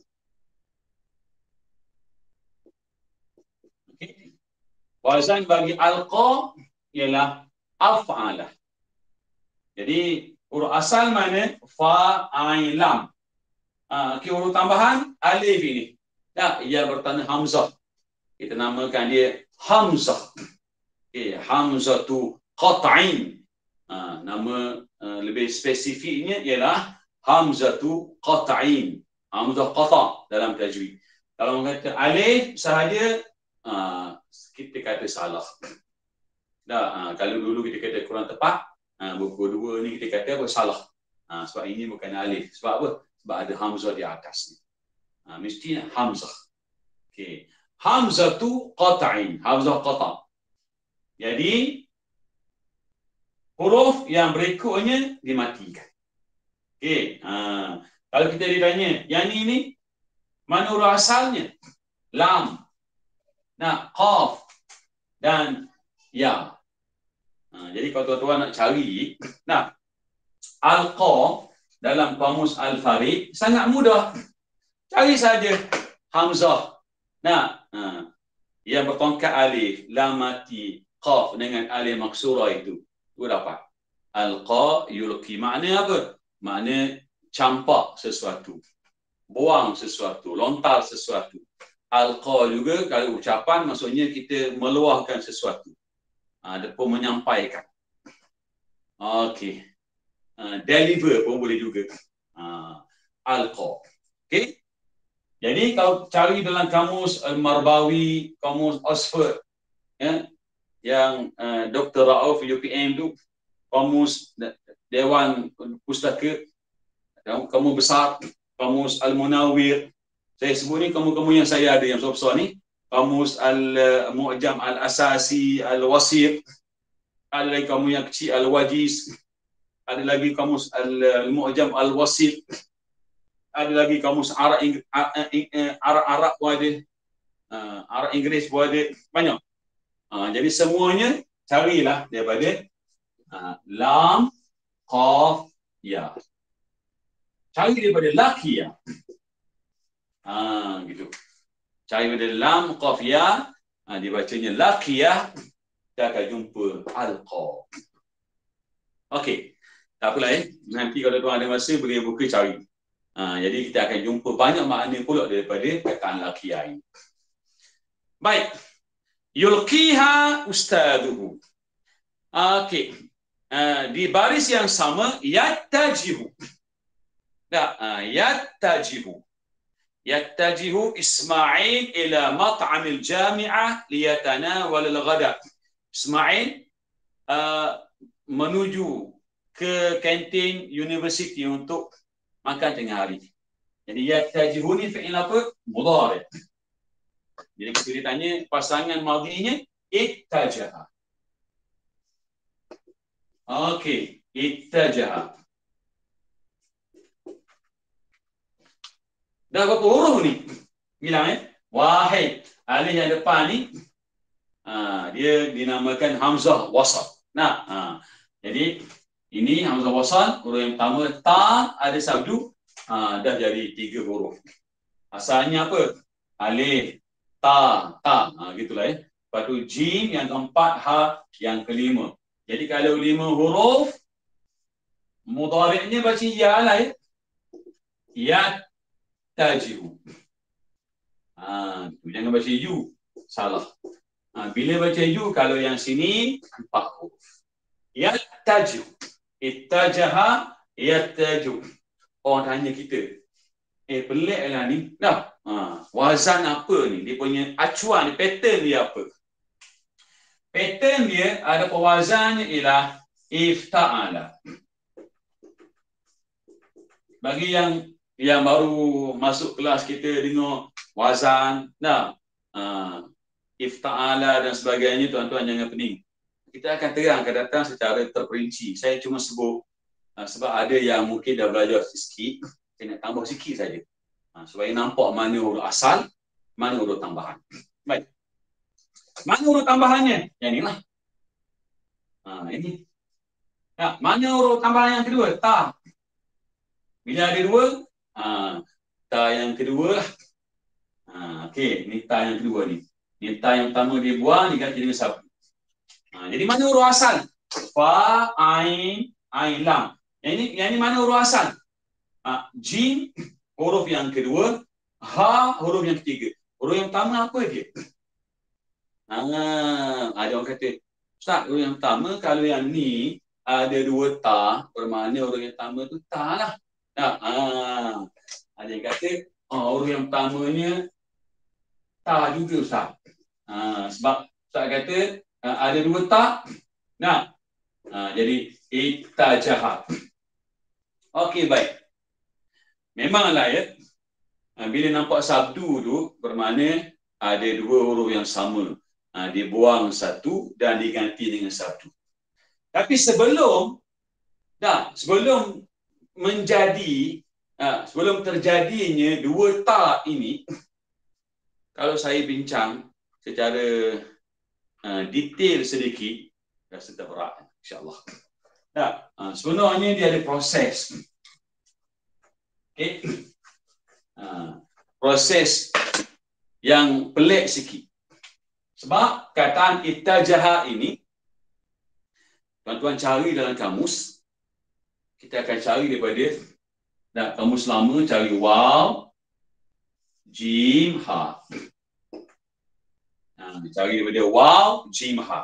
Okay. Wazan bagi alqa ialah al-fa'ala. Jadi huruf asal mana? Fa, ain, lam. Ah, okay, huruf tambahan alif ini. Tak, ia bertanda hamzah. Kita namakan dia hamzah. Okay, hamzah tu qat'in. Ah, nama uh, lebih spesifiknya ialah hamzah tu qat'in. Hamzah qata' dalam tajwid. Kalau orang kata alif sahaja, uh, kita kata salah. Dah, uh, kalau dulu kita kata kurang tepat, uh, buku dua ni kita kata apa? Salah. Uh, sebab ini bukan alif. Sebab apa? Sebab ada hamzah di atas ni. Uh, mestinya hamzah. Okey. Hamzah tu qat'in. Hamzah qata'. Jadi huruf yang berikutnya dimatikan. Okey. Uh, kalau kita ditanya, yang ni ni mana huruf asalnya? Lam. Nah, qaf dan ya. Uh, jadi kalau tuan-tuan nak cari, nah, alqa dalam kamus Al-Farid sangat mudah. Cari saja hamzah. Nah, uh, yang bertongkat alif, lam mati, qaf dengan alif maksurah itu. Tu dapat. Alqa yulqi. Makna apa? Makna campak sesuatu. Buang sesuatu. Lontar sesuatu. Alqa juga kalau ucapan maksudnya kita meluahkan sesuatu. Ada pun menyampaikan. Okey. Uh, deliver pun boleh juga. Uh, Alqa. Okey. Jadi kalau cari dalam kamus Marbawi, kamus Oxford, ya, yang uh, Doktor Rauf U P M tu, kamus Dewan Pustaka, kamus besar, kamus Al-Munawir. Saya sebut ni kamu-kamu yang saya ada yang besar-besar ni. Kamus Al-Mu'jam Al-Asasi, Al-Wasit. Ada lagi kamu yang kecil, Al-Wajiz. Ada lagi kamus Al-Mu'jam Al-Wasit. Ada lagi kamus Arab Arab Arab pun ada. Uh, Arab Inggeris pun ada. Banyak. Uh, jadi semuanya carilah daripada uh, lam, qaf, ya. Cari daripada laki ya. Ha, gitu. Cari daripada lam, qaf, ya. Ha, dibacanya laki ya. Kita akan jumpa alqa. Okey. Tak apalah eh. Nanti kalau tuan ada masa boleh buka cari. Ha, jadi kita akan jumpa banyak makna pula daripada perkataan laki ya ini. Baik. Yulqiha ustaduhu. Okey. Uh, di baris yang sama yattajihu. لا يتجه يتجه إسماعيل إلى مطعم الجامعة ليتناول الغداء. إسماعيل uh, menuju ke kantin universiti untuk makan tengah hari. Jadi yattajihu ni fi'il apa? Mudhari'. Jadi kita ditanya pasangan madhinya ittajaha. Okey, ittajaha. Dah berapa huruf ni? Bilang eh. Wahid. Alif yang depan ni ha, dia dinamakan hamzah wasal. Nah, ha. Jadi ini hamzah wasal, huruf yang pertama ta ada sabdu, ha, dah jadi tiga huruf. Asalnya apa? Alif, ta, ta. Ha, gitulah eh. Lepas tu jim yang keempat, ha yang kelima. Jadi kalau lima huruf mudhari'nya baca ya lah ya. Ya tajihu. Ha, jangan baca you. Salah. Ha, bila baca you, kalau yang sini empat huruf. Yattajihu. Ittajaha yattajihu. Orang tanya kita, eh pelik lah ni. Dah. Ha, wazan apa ni? Dia punya acuan, pattern dia apa? Pattern dia ada pewazannya ialah ifta'ala. Bagi yang yang baru masuk kelas kita dengar wazan, nah, uh, ifta'ala dan sebagainya, tuan-tuan jangan pening. Kita akan terang akan datang secara terperinci. Saya cuma sebut uh, sebab ada yang mungkin dah belajar sikit, saya nak tambah sikit saja. Uh, supaya nampak mana huruf asal, mana huruf tambahan. Baik. Mana huruf tambahannya? Yang inilah. Uh, ini. Nah, mana huruf tambahan yang kedua? Ta. Bila ada dua, Ha, ta yang kedua lah. Ha, okey, ni ta yang kedua ni. Ni ta yang pertama dia buang, diganti dengan sabdu. Ha, jadi mana huruf asal? Fa, ain, ain, lam. Yang ini, yang ini mana huruf asal? Ha, jim, huruf yang kedua. Ha, huruf yang ketiga. Huruf yang pertama apa dia? Ha, ada orang kata, Ustaz, huruf yang pertama, kalau yang ni ada dua ta, bermakna huruf yang pertama tu ta lah. Nah, ah, ada yang kata, oh, huruf yang pertamanya ta juga Ustaz. Ah, sebab Ustaz kata ah, ada dua ta. Nah, ah, jadi ittajaha. Okey, baik. Memanglah ya, ah, bila nampak sabdu tu bermakna ada dua huruf yang sama. Ah, dia buang satu dan diganti dengan satu. Tapi sebelum, dah, sebelum menjadi uh, sebelum terjadinya dua ta ini, kalau saya bincang secara uh, detail sedikit, rasa terberat insya-Allah. Nah, uh, sebenarnya dia ada proses. Okey. Uh, proses yang pelik sikit. Sebab kataan ittajaha ini tuan-tuan cari dalam kamus. Kita akan cari daripada nah, kamus lama, cari waw, jim, ha. Nah, cari daripada waw, jim, ha.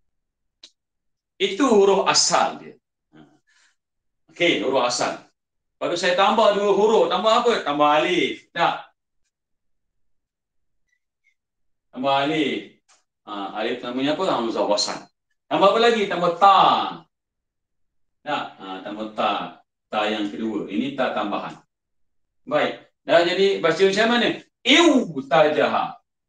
Itu huruf asal dia. Okey, huruf asal. Baru saya tambah dua huruf. Tambah apa? Tambah alif. Tak? Tambah alif. Ha, alif namanya apa? Hamzah wasal. Tambah apa lagi? Tambah ta. Tak? Ha, tambah ta. Ta yang kedua. Ini ta tambahan. Baik. Dah jadi baca macam mana? Iu tajaha.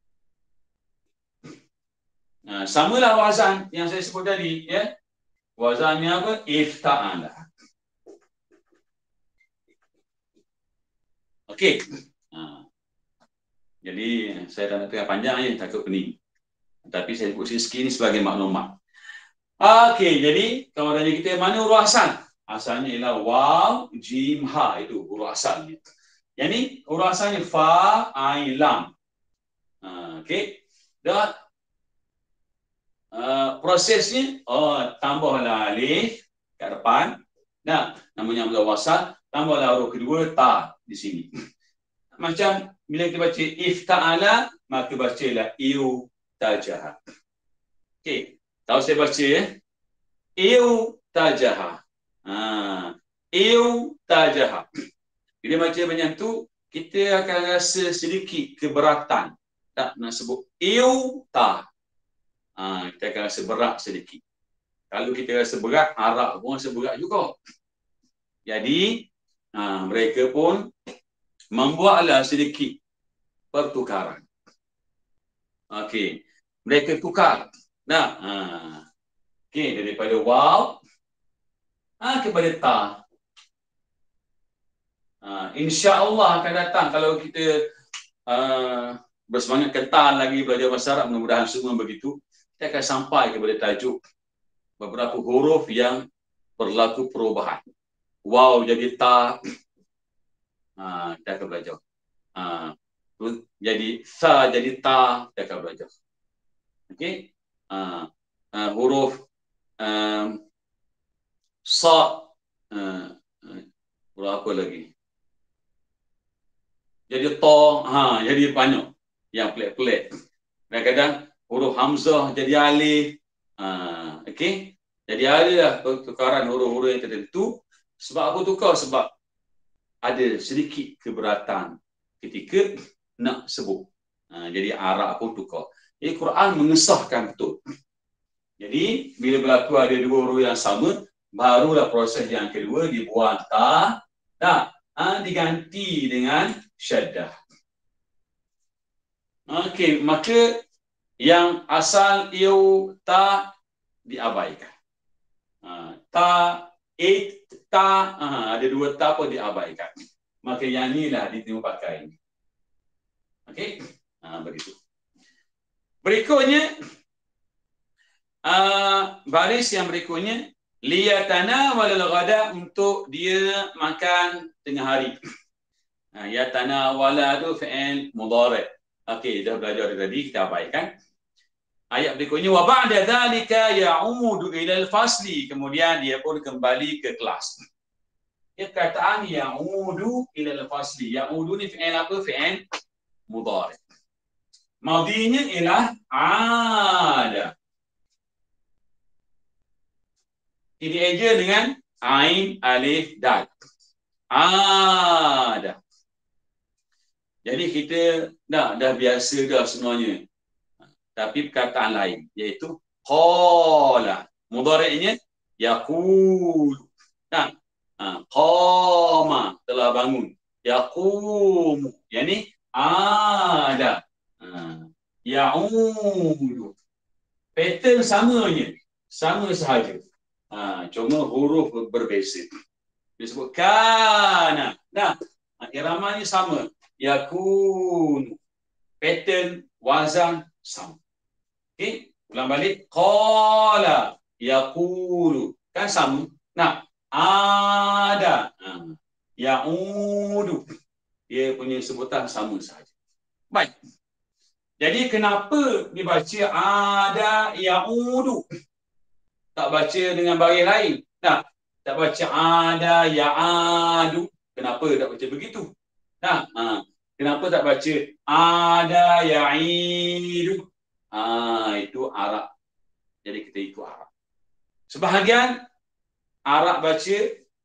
Nah, samalah wazan yang saya sebut tadi, ya. Wazannya apa? Ifta'ala. Okey. Ha. Jadi saya tak nak tengah panjang ya, takut pening. Tapi saya sebut sikit ni sebagai maklumat. Okey, jadi kalau tanya kita mana huruf asal? Asalnya ialah waw, jim, ha. Itu huruf asalnya. Yang ni huruf asalnya fa, ain, lam. Ha, okey. Dan uh, prosesnya, oh, tambahlah alif kat depan. Nah, namanya hamzah wasal, tambahlah huruf kedua ta di sini. Macam bila kita baca ifta'ala, maka bacalah iu tajaha. Okey, kalau saya baca ya. Iu tajaha. Ha, iu tajaha. Bila baca macam tu, kita akan rasa sedikit keberatan. Tak nak sebut iu ta. Ha, kita akan rasa berat sedikit. Kalau kita rasa berat, Arab pun rasa berat juga. Jadi, ha, mereka pun membuatlah sedikit pertukaran. Okey, mereka tukar. Nah, ha. Okey, daripada waw ha, kepada ta. Ha, InsyaAllah akan datang kalau kita uh, bersemangat kental lagi belajar bahasa Arab, mudah-mudahan semua begitu. Kita akan sampai kepada tajuk beberapa huruf yang berlaku perubahan. Waw jadi ta. Ha, kita akan belajar. Ha, jadi sa jadi ta, kita akan belajar. Okey. Ha, uh, huruf um, sa, uh, huruf apa lagi? Jadi to, ha, jadi banyak yang pelik-pelik. Kadang-kadang huruf hamzah jadi alif. Ha, okey. Jadi ada pertukaran huruf-huruf yang tertentu. Sebab apa tukar? Sebab ada sedikit keberatan ketika nak sebut. Ha, jadi Arab pun tukar. Jadi Quran mengesahkan betul. Jadi bila berlaku ada dua huruf yang sama, barulah proses yang kedua dibuang ta, tak, ha, diganti dengan syaddah. Okey, maka yang asal iu ta diabaikan. Ha, ta, it, ta, ha, ada dua ta pun diabaikan. Maka yang inilah diterima pakai. Okey, ha, begitu. Berikutnya, uh, baris yang berikutnya, liyatanawalal ghada, untuk dia makan tengah hari. Ha, yatanawala tu fi'il mudhari'. Okey, dah belajar tadi, kita abaikan. Ayat berikutnya, wa ba'da dhalika ya'udu ilal fasli, kemudian dia pun kembali ke kelas. Perkataan ya'udu ilal fasli. Ya'udu ni fi'il apa? Fi'il mudhari'. Madinya ialah ada. Ini eja dengan ain, alif, dal. Ada. Jadi kita dah, dah biasa dah semuanya. Tapi perkataan lain, iaitu qala. Mudhari'nya yaqulu. Nah, ha, qama, telah bangun. Yaqumu. Yang ni ada. Ha, ya'udu. Pattern samanya. Sama sahaja. Ha, cuma huruf berbeza. Disebut kana. Nah, iramanya sama. Yakunu. Pattern, wazan sama. Okey, ulang balik. Qala yaqulu. Kan sama. Nah, ada. Ha, ya'udu. Dia punya sebutan sama sahaja. Baik. Jadi kenapa dibaca ada ya'udu? Tak baca dengan baris lain. Nah, tak baca ada ya'adu. Kenapa tak baca begitu? Nah, ha, kenapa tak baca ada ya'idu? Ah, itu Arab. Jadi kita ikut Arab. Sebahagian Arab baca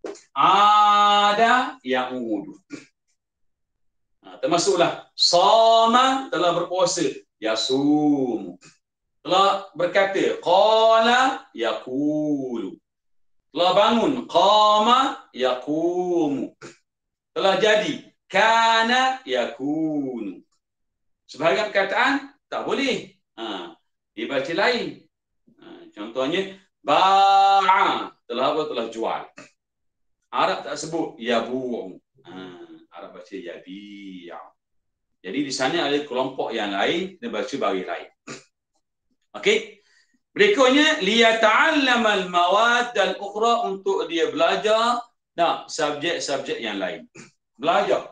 Ada ya'udu. Ha, termasuklah sama telah berpuasa, yasum. Telah berkata qala yaqulu. Telah bangun qama yaqumu. Telah jadi kana yakunu. Sebahagian perkataan tak boleh. Ha, dibaca lain. Ha, contohnya ba'a, telah apa? Telah jual. Arab tak sebut yabu'u. Ha, Arab baca yabi'u. Jadi di sana ada kelompok yang lain dia baca bagi lain. Okey. Berikutnya liyata'allamal mawad al-ukhra, untuk dia belajar nah subjek-subjek yang lain. Belajar.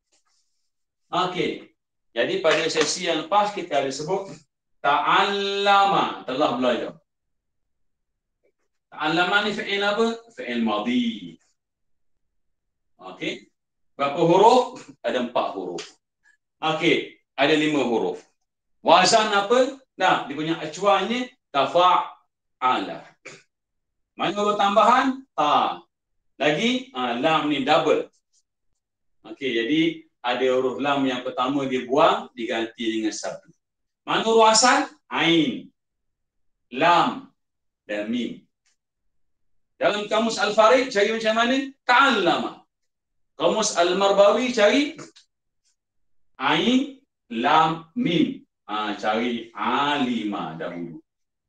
Okey. Jadi pada sesi yang lepas kita ada sebut ta'allama, telah belajar. Ta'allama ni fi'il apa? Fi'il madhi. Okey. Berapa huruf? Ada empat huruf. Okey, ada lima huruf. Wazan apa? Nah, dia punya acuannya tafa'ala. Mana huruf tambahan? Ta. Lagi uh, lam ni double. Okey, jadi ada huruf lam yang pertama dia buang, diganti dengan satu. Mana huruf asal? Ain, lam dan mim. Dalam kamus Al-Farid cari macam mana? Ta'allama. Kamus Al-Marbawi cari ain, lam, mim. Ha, cari alima dahulu.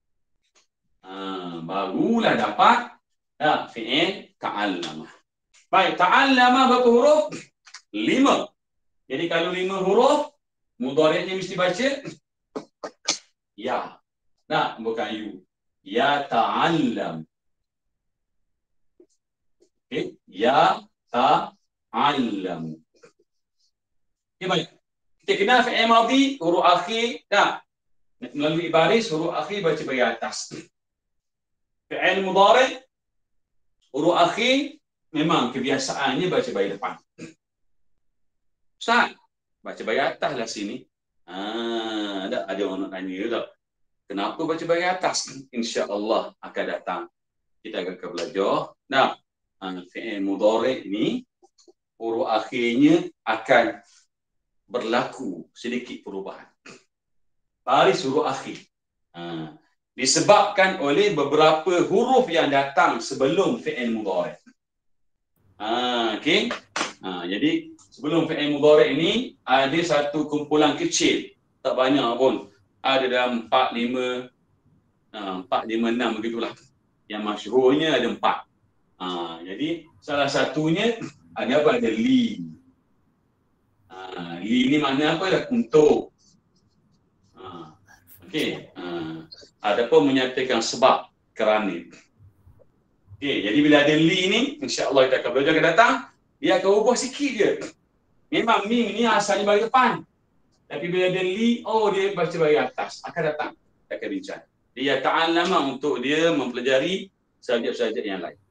Ha, barulah dapat ha, fi'il ta'allama. Baik, ta'allama berapa huruf? Lima. Jadi kalau lima huruf, mudhari'nya mesti baca ya. Nah, bukan you. Ya ta'allam. Okay. Ya ta'allam. Okay, baik. Kita kenal fi'il madhi, huruf akhir, dah. Melalui baris, huruf akhir baca bagi atas. Fi'il mudhari', huruf akhir, memang kebiasaannya baca bagi depan. Ustaz, baca bagi atas lah sini. Ah, ada, ada orang nak tanya tak? Kenapa baca bagi atas? InsyaAllah akan datang. Kita akan belajar. Nah, fi'il mudhari' ini, huruf akhirnya akan berlaku sedikit perubahan. Baris huruf akhir. Ha, disebabkan oleh beberapa huruf yang datang sebelum fi'il mudhari'. Ha, okey. Ha, jadi sebelum fi'il mudhari' ini ada satu kumpulan kecil, tak banyak pun. Ada dalam empat, lima, empat, lima, enam begitulah. Yang masyhurnya ada empat. Ha, jadi salah satunya ada apa? Ada li. Ha, li ni makna apa dah? Untuk. Ha, okey. Ha, ataupun menyatakan sebab, kerana. Okey, jadi bila ada li ni, insya-Allah kita akan belajar akan datang, dia akan ubah sikit je. Memang mim ni asalnya bagi depan. Tapi bila ada li, oh dia baca bagi atas. Akan datang. Kita akan bincang. Dia ta'allama untuk dia mempelajari subjek-subjek yang lain.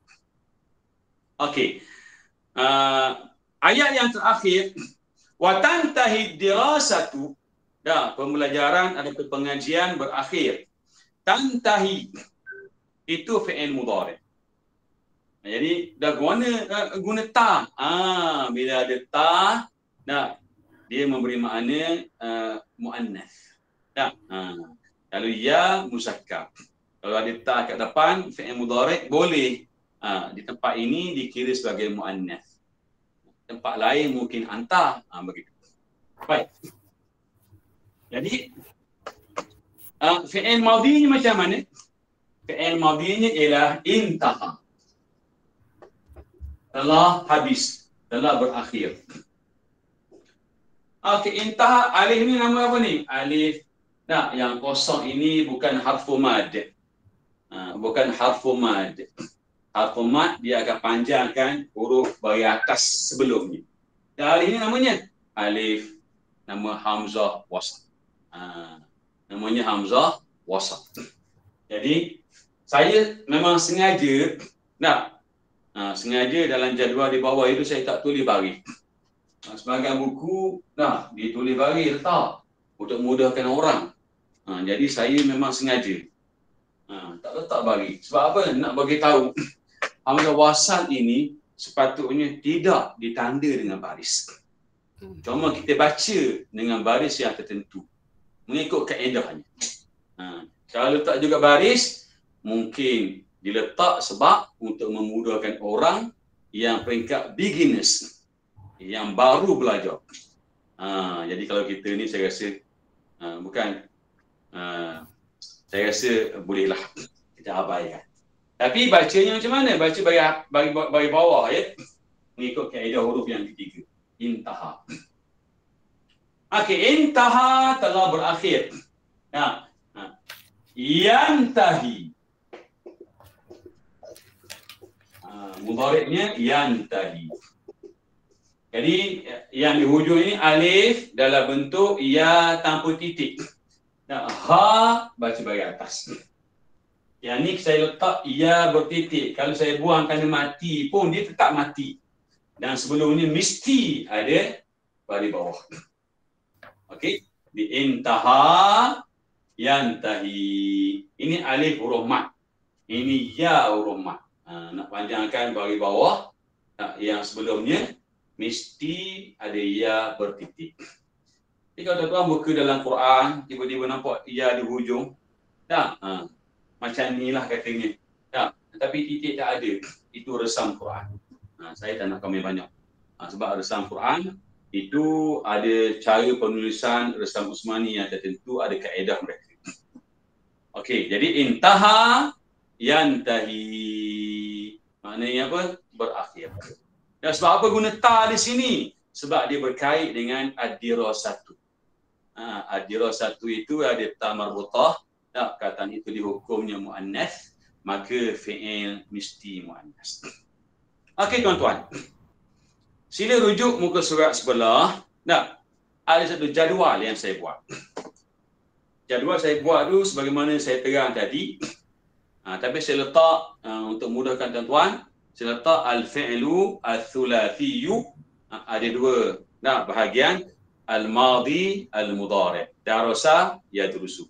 Okey. Uh, ayat yang terakhir, wa tantahi dirasatu, dah pembelajaran ataupun pengajian berakhir. Tantahi itu fi'il mudhari'. Jadi dah guna uh, guna ta. Ah, bila ada ta, dah dia memberi makna uh, muannas. Dah. Ha. Kalau ya muzakkar. Kalau ada ta kat depan fi'il mudhari' boleh uh, di tempat ini dikira sebagai muannas. Tempat lain mungkin anta, ha, begitu. Baik. Jadi uh, fi'il madhinya macam mana? Fi'il madhinya ialah intaha. Telah habis, telah berakhir. Okey, intaha, alif ni nama apa ni? Alif. Nah, yang kosong ini bukan harfu mad. Uh, bukan harfu mad. Harfu mad dia akan panjangkan huruf bagi atas sebelumnya. Dan alif ni namanya alif, nama hamzah wasat. Ha, namanya hamzah wasat. Jadi saya memang sengaja, nah, ha, sengaja dalam jadual di bawah itu saya tak tulis baris. Ha, sebagian buku, nah, ditulis baris letak untuk mudahkan orang. Ha, jadi saya memang sengaja, ha, tak letak baris. Sebab apa? Nak bagi tahu. Hamzah wasat ini sepatutnya tidak ditanda dengan baris. Cuma kita baca dengan baris yang tertentu, mengikut kaedahnya. Ha, kalau tak juga baris, mungkin diletak sebab untuk memudahkan orang yang peringkat beginners, yang baru belajar. Ha, jadi kalau kita ni saya rasa uh, bukan, uh, saya rasa bolehlah kita abaikan. Tapi bacanya macam mana? Baca bagi, bagi, bagi bawah ya, mengikut kaedah huruf yang ketiga. Intaha. Okey, intaha telah berakhir. Nah, ha. Yantahi. Ha, mudhari'nya yantahi. Jadi yang di hujung ini alif dalam bentuk ya tanpa titik. Nah, ha baca bagi atas. Yang ni saya letak ya bertitik. Kalau saya buang kerana mati pun dia tetap mati. Dan sebelumnya mesti ada pada bawah. Okey, di intaha yantahi. Ini alif huruf mat. Ini ya huruf mat. Ha, nak panjangkan bagi bawah. Nah, yang sebelumnya mesti ada ya bertitik. Jadi kalau tuan-tuan buka dalam Quran, tiba-tiba nampak ya di hujung. Tak? Ha, macam inilah katanya. Tak? Tapi titik tak ada. Itu resam Quran. Ha, saya tak nak komen banyak. Ha, sebab resam Quran itu ada cara penulisan resam Usmani yang tertentu, ada kaedah mereka. Okey, jadi intaha yantahi. Maknanya apa? Berakhir. Dan sebab apa guna ta di sini? Sebab dia berkait dengan ad-dirasatu. Ha, ad-dirasatu itu ada ta marbutah. Tak, kataan itu dihukumnya muannas, maka fi'il mesti muannas. Okey tuan-tuan. Sila rujuk muka surat sebelah. Tak, ada satu jadual yang saya buat. Jadual saya buat tu sebagaimana saya terang tadi. Ha, tapi saya letak uh, untuk mudahkan tuan-tuan, saya letak al-fi'lu al-thulathiyu. Ha, ada dua nah, bahagian. Al-madi, al-mudhari'. Darasa, yadrusu.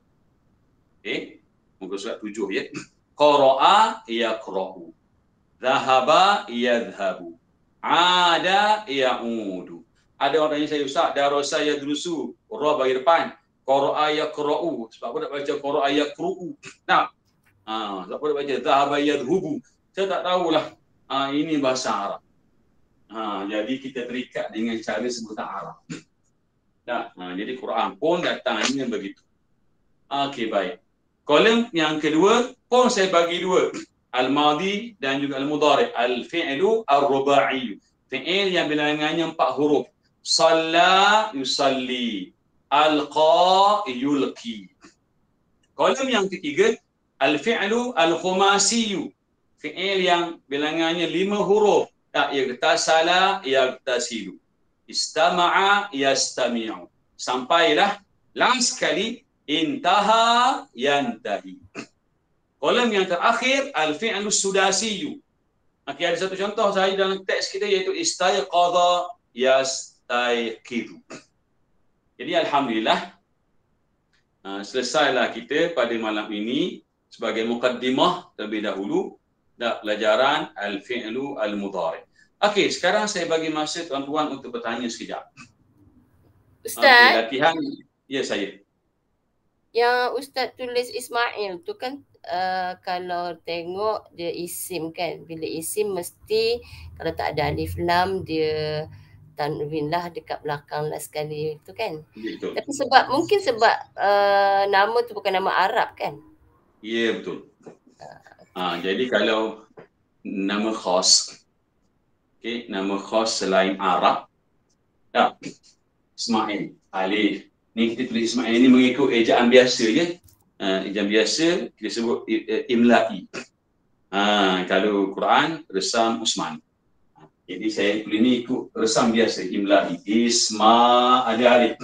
Okey, muka surat tujuh ya. Qara'a, yaqra'u. Dhahaba, yadhhabu. Ada, ya'udu. Ada orang tanya saya, Ustaz, darasa, yadrusu. Ra bagi depan. Qara'a, yaqra'u. Sebab apa nak baca qara'a, yaqru'u? Nah, ha, sebab apa nak baca dhahaba, yadhhubu? Saya tak tahulah. Ha, ini bahasa Arab. Ha, jadi kita terikat dengan cara sebutan Arab. Nah, ha, jadi Quran pun datangnya begitu. Okey, baik. Kolom yang kedua pun saya bagi dua. Al-madi dan juga al-mudhari'. Al-fi'lu ar-ruba'i. Fi'il yang bilangannya empat huruf. Salla yusalli. Alqa yulqi. Kolom yang ketiga, al-fi'lu al-khumasiyu. Fi'il yang bilangannya lima huruf. Tak, yaktasala, yaktasilu. Istama'a, yastami'u. Sampailah last kali intaha, yantahi. Kolom yang terakhir, al-fi'lu sudasiyu. Okey, ada satu contoh saya dalam teks kita iaitu istayqadha, yastayqidu. Jadi alhamdulillah, uh, selesailah kita pada malam ini sebagai mukaddimah terlebih dahulu dah pelajaran al-fi'lu al-mudhari'. Okey, sekarang saya bagi masa tuan-tuan untuk bertanya sekejap. Ustaz, okay, latihan. Ya, saya. Yang Ustaz tulis Ismail tu kan uh, kalau tengok dia isim kan. Bila isim mesti kalau tak ada alif lam dia tanwin lah dekat belakang lah sekali tu kan. Betul. Tapi sebab mungkin sebab uh, nama tu bukan nama Arab kan. Ya, betul. Ha, jadi kalau nama khas, okay, nama khas selain Arab, tak, Ismail, Alif. Ni kita tulis Ismail ni mengikut ejaan biasa je. Ha, ejaan biasa kita sebut imla'i. Ha, kalau Quran, resam Usman. Ha, jadi saya tulis ni ikut resam biasa, imla'i. Isma, ada alif.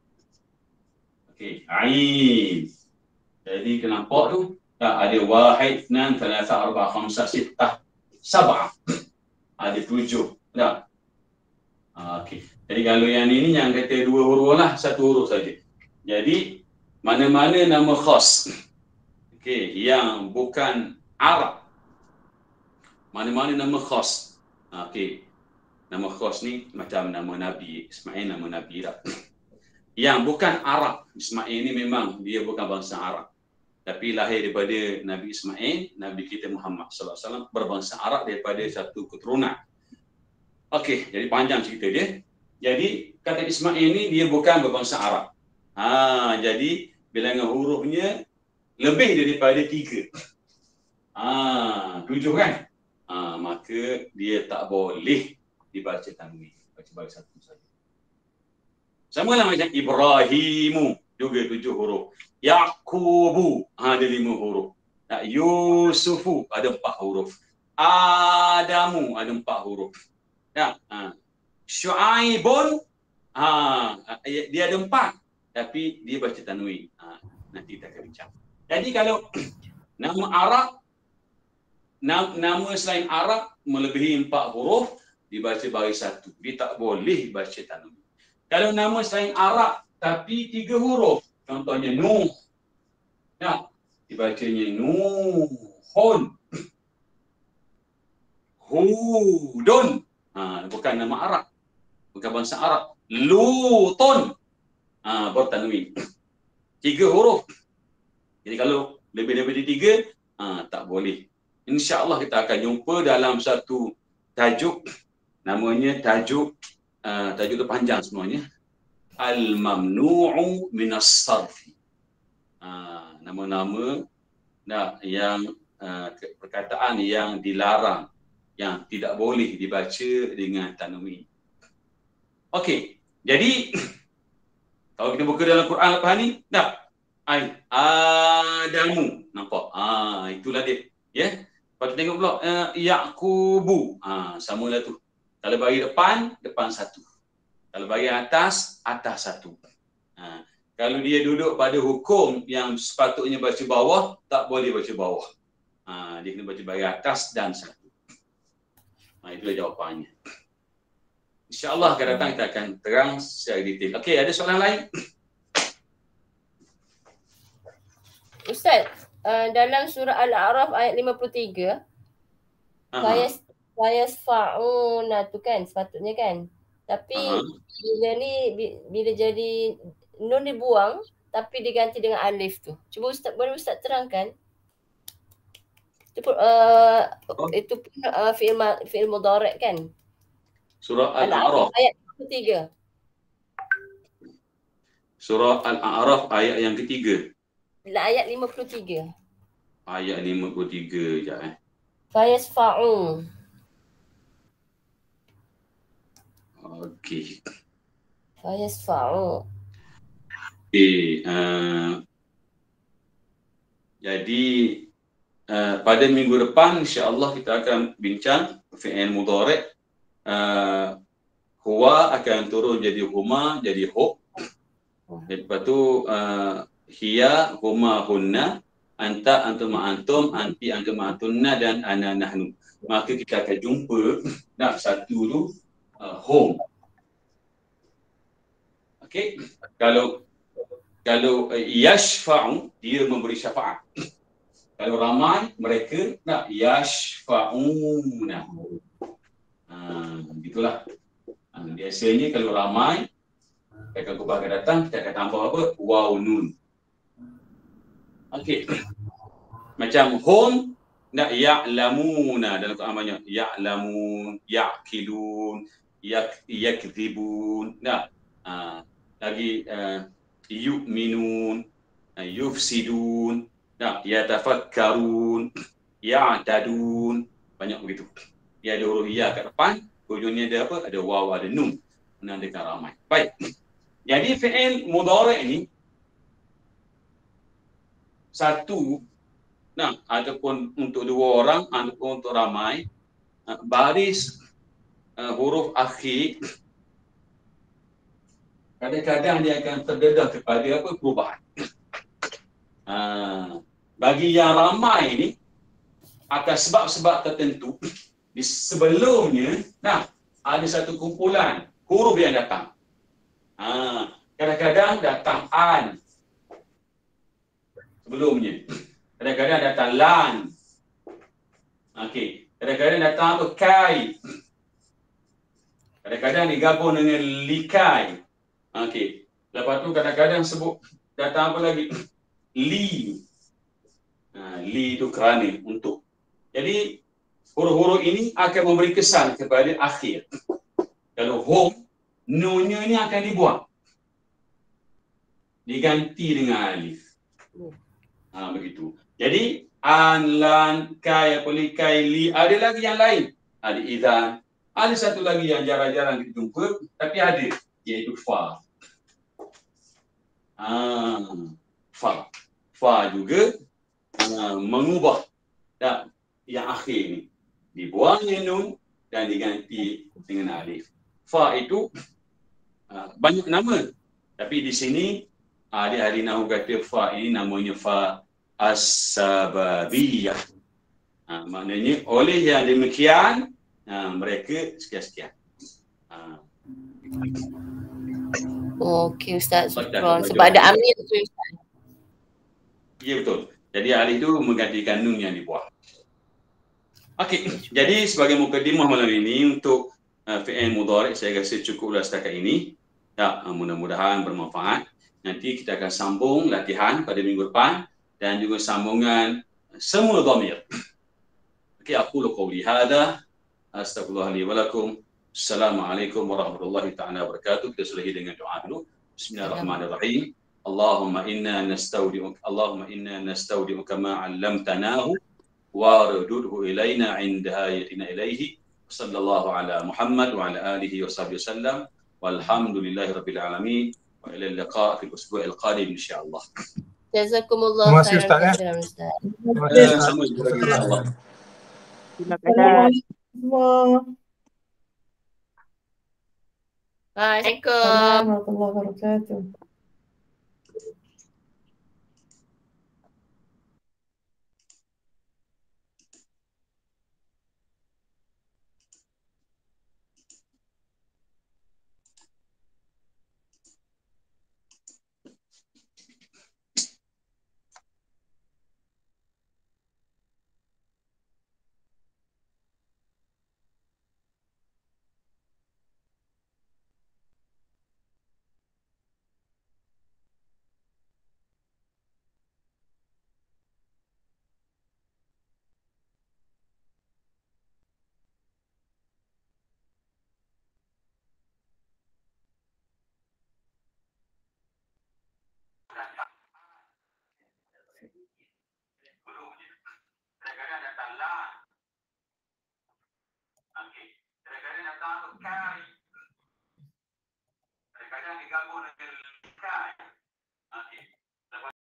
Okey, Ain. Jadi kena nampak tu. Tak, ada wahid, enam, thalatha, arba', khamsah, sittah, sab'ah. Ada tujuh. Tak? Okey. Jadi kalau yang ini yang kata dua huruf lah, satu huruf saja. Jadi mana-mana nama khas. Okey, yang bukan Arab. Mana-mana nama khas. Okey. Nama khos ni macam nama Nabi Ismail, nama Nabi lah. Yang bukan Arab. Ismail ni memang dia bukan bangsa Arab. Tapi lahir daripada Nabi Ismail, Nabi kita Muhammad sallallahu alaihi wasallam berbangsa Arab daripada satu keturunan. Okey, jadi panjang cerita dia. Jadi kata Ismail ni dia bukan berbangsa Arab. Ha, jadi bilangan hurufnya lebih daripada tiga. Ha, tujuh kan? Ha, maka dia tak boleh dibaca tanwin. Baca bagi satu saja. Sama lah macam Ibrahimu, juga tujuh huruf. Yaqubu, ha, ada lima huruf. Nah, Yusufu, ada empat huruf. Adamu, ada empat huruf. Ya, ha. Syuaibun, ha, dia ada empat. Tapi dia baca tanwin. Ha, nanti kita akan bincang. Jadi kalau nama Arab, nama selain Arab melebihi empat huruf, dibaca bagi satu. Dia tak boleh baca tanwin. Kalau nama selain Arab tapi tiga huruf, contohnya Nuh, ya, dibacanya Nuhun, Hudun, ha, bukan nama Arab, bukan bangsa Arab. Lutun, ha, bertanwin. Tiga huruf. Jadi kalau lebih daripada tiga, ha, tak boleh. InsyaAllah kita akan jumpa dalam satu tajuk, namanya tajuk, uh, tajuk itu panjang semuanya. Al-Mamnu'u Minas Sarfi. Uh, nama-nama nah, yang uh, perkataan yang dilarang, yang tidak boleh dibaca dengan tanwin. Okey, jadi kalau kita buka dalam Quran lepas ni, dah. Ai Adamu, nampak? Ah, itulah dia. Ya. Yeah? Lepas tu tengok pula uh, Yaqubu. Ah, samalah tu. Kalau bagi depan, depan satu. Kalau bagi atas, atas satu. Ha. Kalau dia duduk pada hukum yang sepatutnya baca bawah, tak boleh baca bawah. Ha. Dia kena baca bagi atas dan satu. Ha. Itulah jawapannya. InsyaAllah akan datang kita akan terang secara detail. Okey, ada soalan lain? Ustaz, uh, dalam surah Al-A'raf ayat lima puluh tiga, Fayas Fayasfa'una tu kan sepatutnya kan. Tapi Aha. bila ni bila jadi nun dibuang tapi diganti dengan alif tu. Cuba Ustaz, boleh Ustaz terangkan? Itu pun uh, oh. itu pun uh, fi'il fi'il mudhari' kan? Surah Al-A'raf ayat lima puluh tiga. Surah Al-A'raf ayat yang ketiga. Ayat lima puluh tiga. Ayat lima puluh tiga sekejap eh. Fayasfa'un. Okey. Fayasfa'un. Okey, uh, jadi uh, pada minggu depan insya-Allah kita akan bincang fi'il mudhari'. Uh, huwa akan turun jadi huma, jadi hu. Lepas tu uh, hiya, huma, hunna, anta, antum, antum, anti, antum, antunna dan ana, nahnu. Maka kita akan jumpa nah satu tu uh, home. Okey, kalau kalau uh, yashfa'u, dia memberi syafaat. Kalau ramai mereka nak yashfa'una. Ha, gitulah. Ha, biasanya kalau ramai kakak kubah akan datang, kita akan tambah apa? Waw nun. Okey. Macam hum nak ya'lamuna dalam Quran banyak. Ya'lamun, ya'kilun, yak yakdzibun. Nah, ha, lagi uh, yu'minun, uh, yufsidun, nah, yatafakkarun, ya'tadun. Banyak begitu. Dia ada huruf ya kat depan, hujungnya ada apa? Ada waw, ada nun. Menandakan ramai. Baik. Jadi fi'il mudhari' ni satu, nah, ataupun untuk dua orang, ataupun untuk ramai, baris uh, huruf akhir kadang-kadang dia akan terdedah kepada apa? Perubahan. Uh, bagi yang ramai ni, atas sebab-sebab tertentu, di sebelumnya, nah, ada satu kumpulan huruf yang datang. Uh, kadang-kadang datang an sebelumnya. Kadang-kadang datang lan. Okey. Kadang-kadang datang apa? Kai. Kadang-kadang digabung dengan likai. Okey. Lepas tu kadang-kadang sebut datang apa lagi? Li. Ha, li itu kerana, untuk. Jadi huruf-huruf ini akan memberi kesan kepada akhir. Kalau home, nun-nya ini akan dibuang. Diganti dengan alif. Ha, begitu. Jadi an, lan, kai, apa likai, li, ada lagi yang lain. Ada idzan. Ada satu lagi yang jarang-jarang kita jumpa, tapi ada, iaitu fa. Ha, fa. Fa juga uh, mengubah tak, yang akhir ni. Dibuangnya nun dan diganti dengan alif. Fa itu uh, banyak nama. Tapi di sini ahli-ahli nahwu kata fa ini namanya fa as-sababiyah. Ha, maknanya oleh yang demikian ha, mereka sekian-sekian. Ha. Okey Ustaz Baca, Sufron. baca, Sebab baca. ada amin tu Ustaz. Ya betul. Jadi ahli itu menggantikan nun yang dibuang. Okey, jadi sebagai mukadimah malam ini untuk uh, fi'il mudhari' saya rasa cukuplah setakat ini. Ya, uh, mudah-mudahan bermanfaat. Nanti kita akan sambung latihan pada minggu depan dan juga sambungan semua dhamir. Okey, aku lu qawli hadha, astaghfirullah li wa lakum. Assalamualaikum warahmatullahi taala wabarakatuh. Kita sulahi dengan doa dulu. Bismillahirrahmanirrahim. Allahumma inna nastaudi'uka Allahumma inna nastaudi'uka ma 'allamtanahu waردده إلينا عند حاجتنا إليه صلى الله على محمد وعلى آله وصحبه وسلم والحمد لله رب العالمين وإلى اللقاء في الأسبوع القادم إن شاء الله. Jazakumullah Terima kasih khairan Ustaz ya. kathiran Ustaz. Terima kasih Ustaz. Sama juga insya-Allah. Waalaikumsalam. Warahmatullahi wabarakatuh.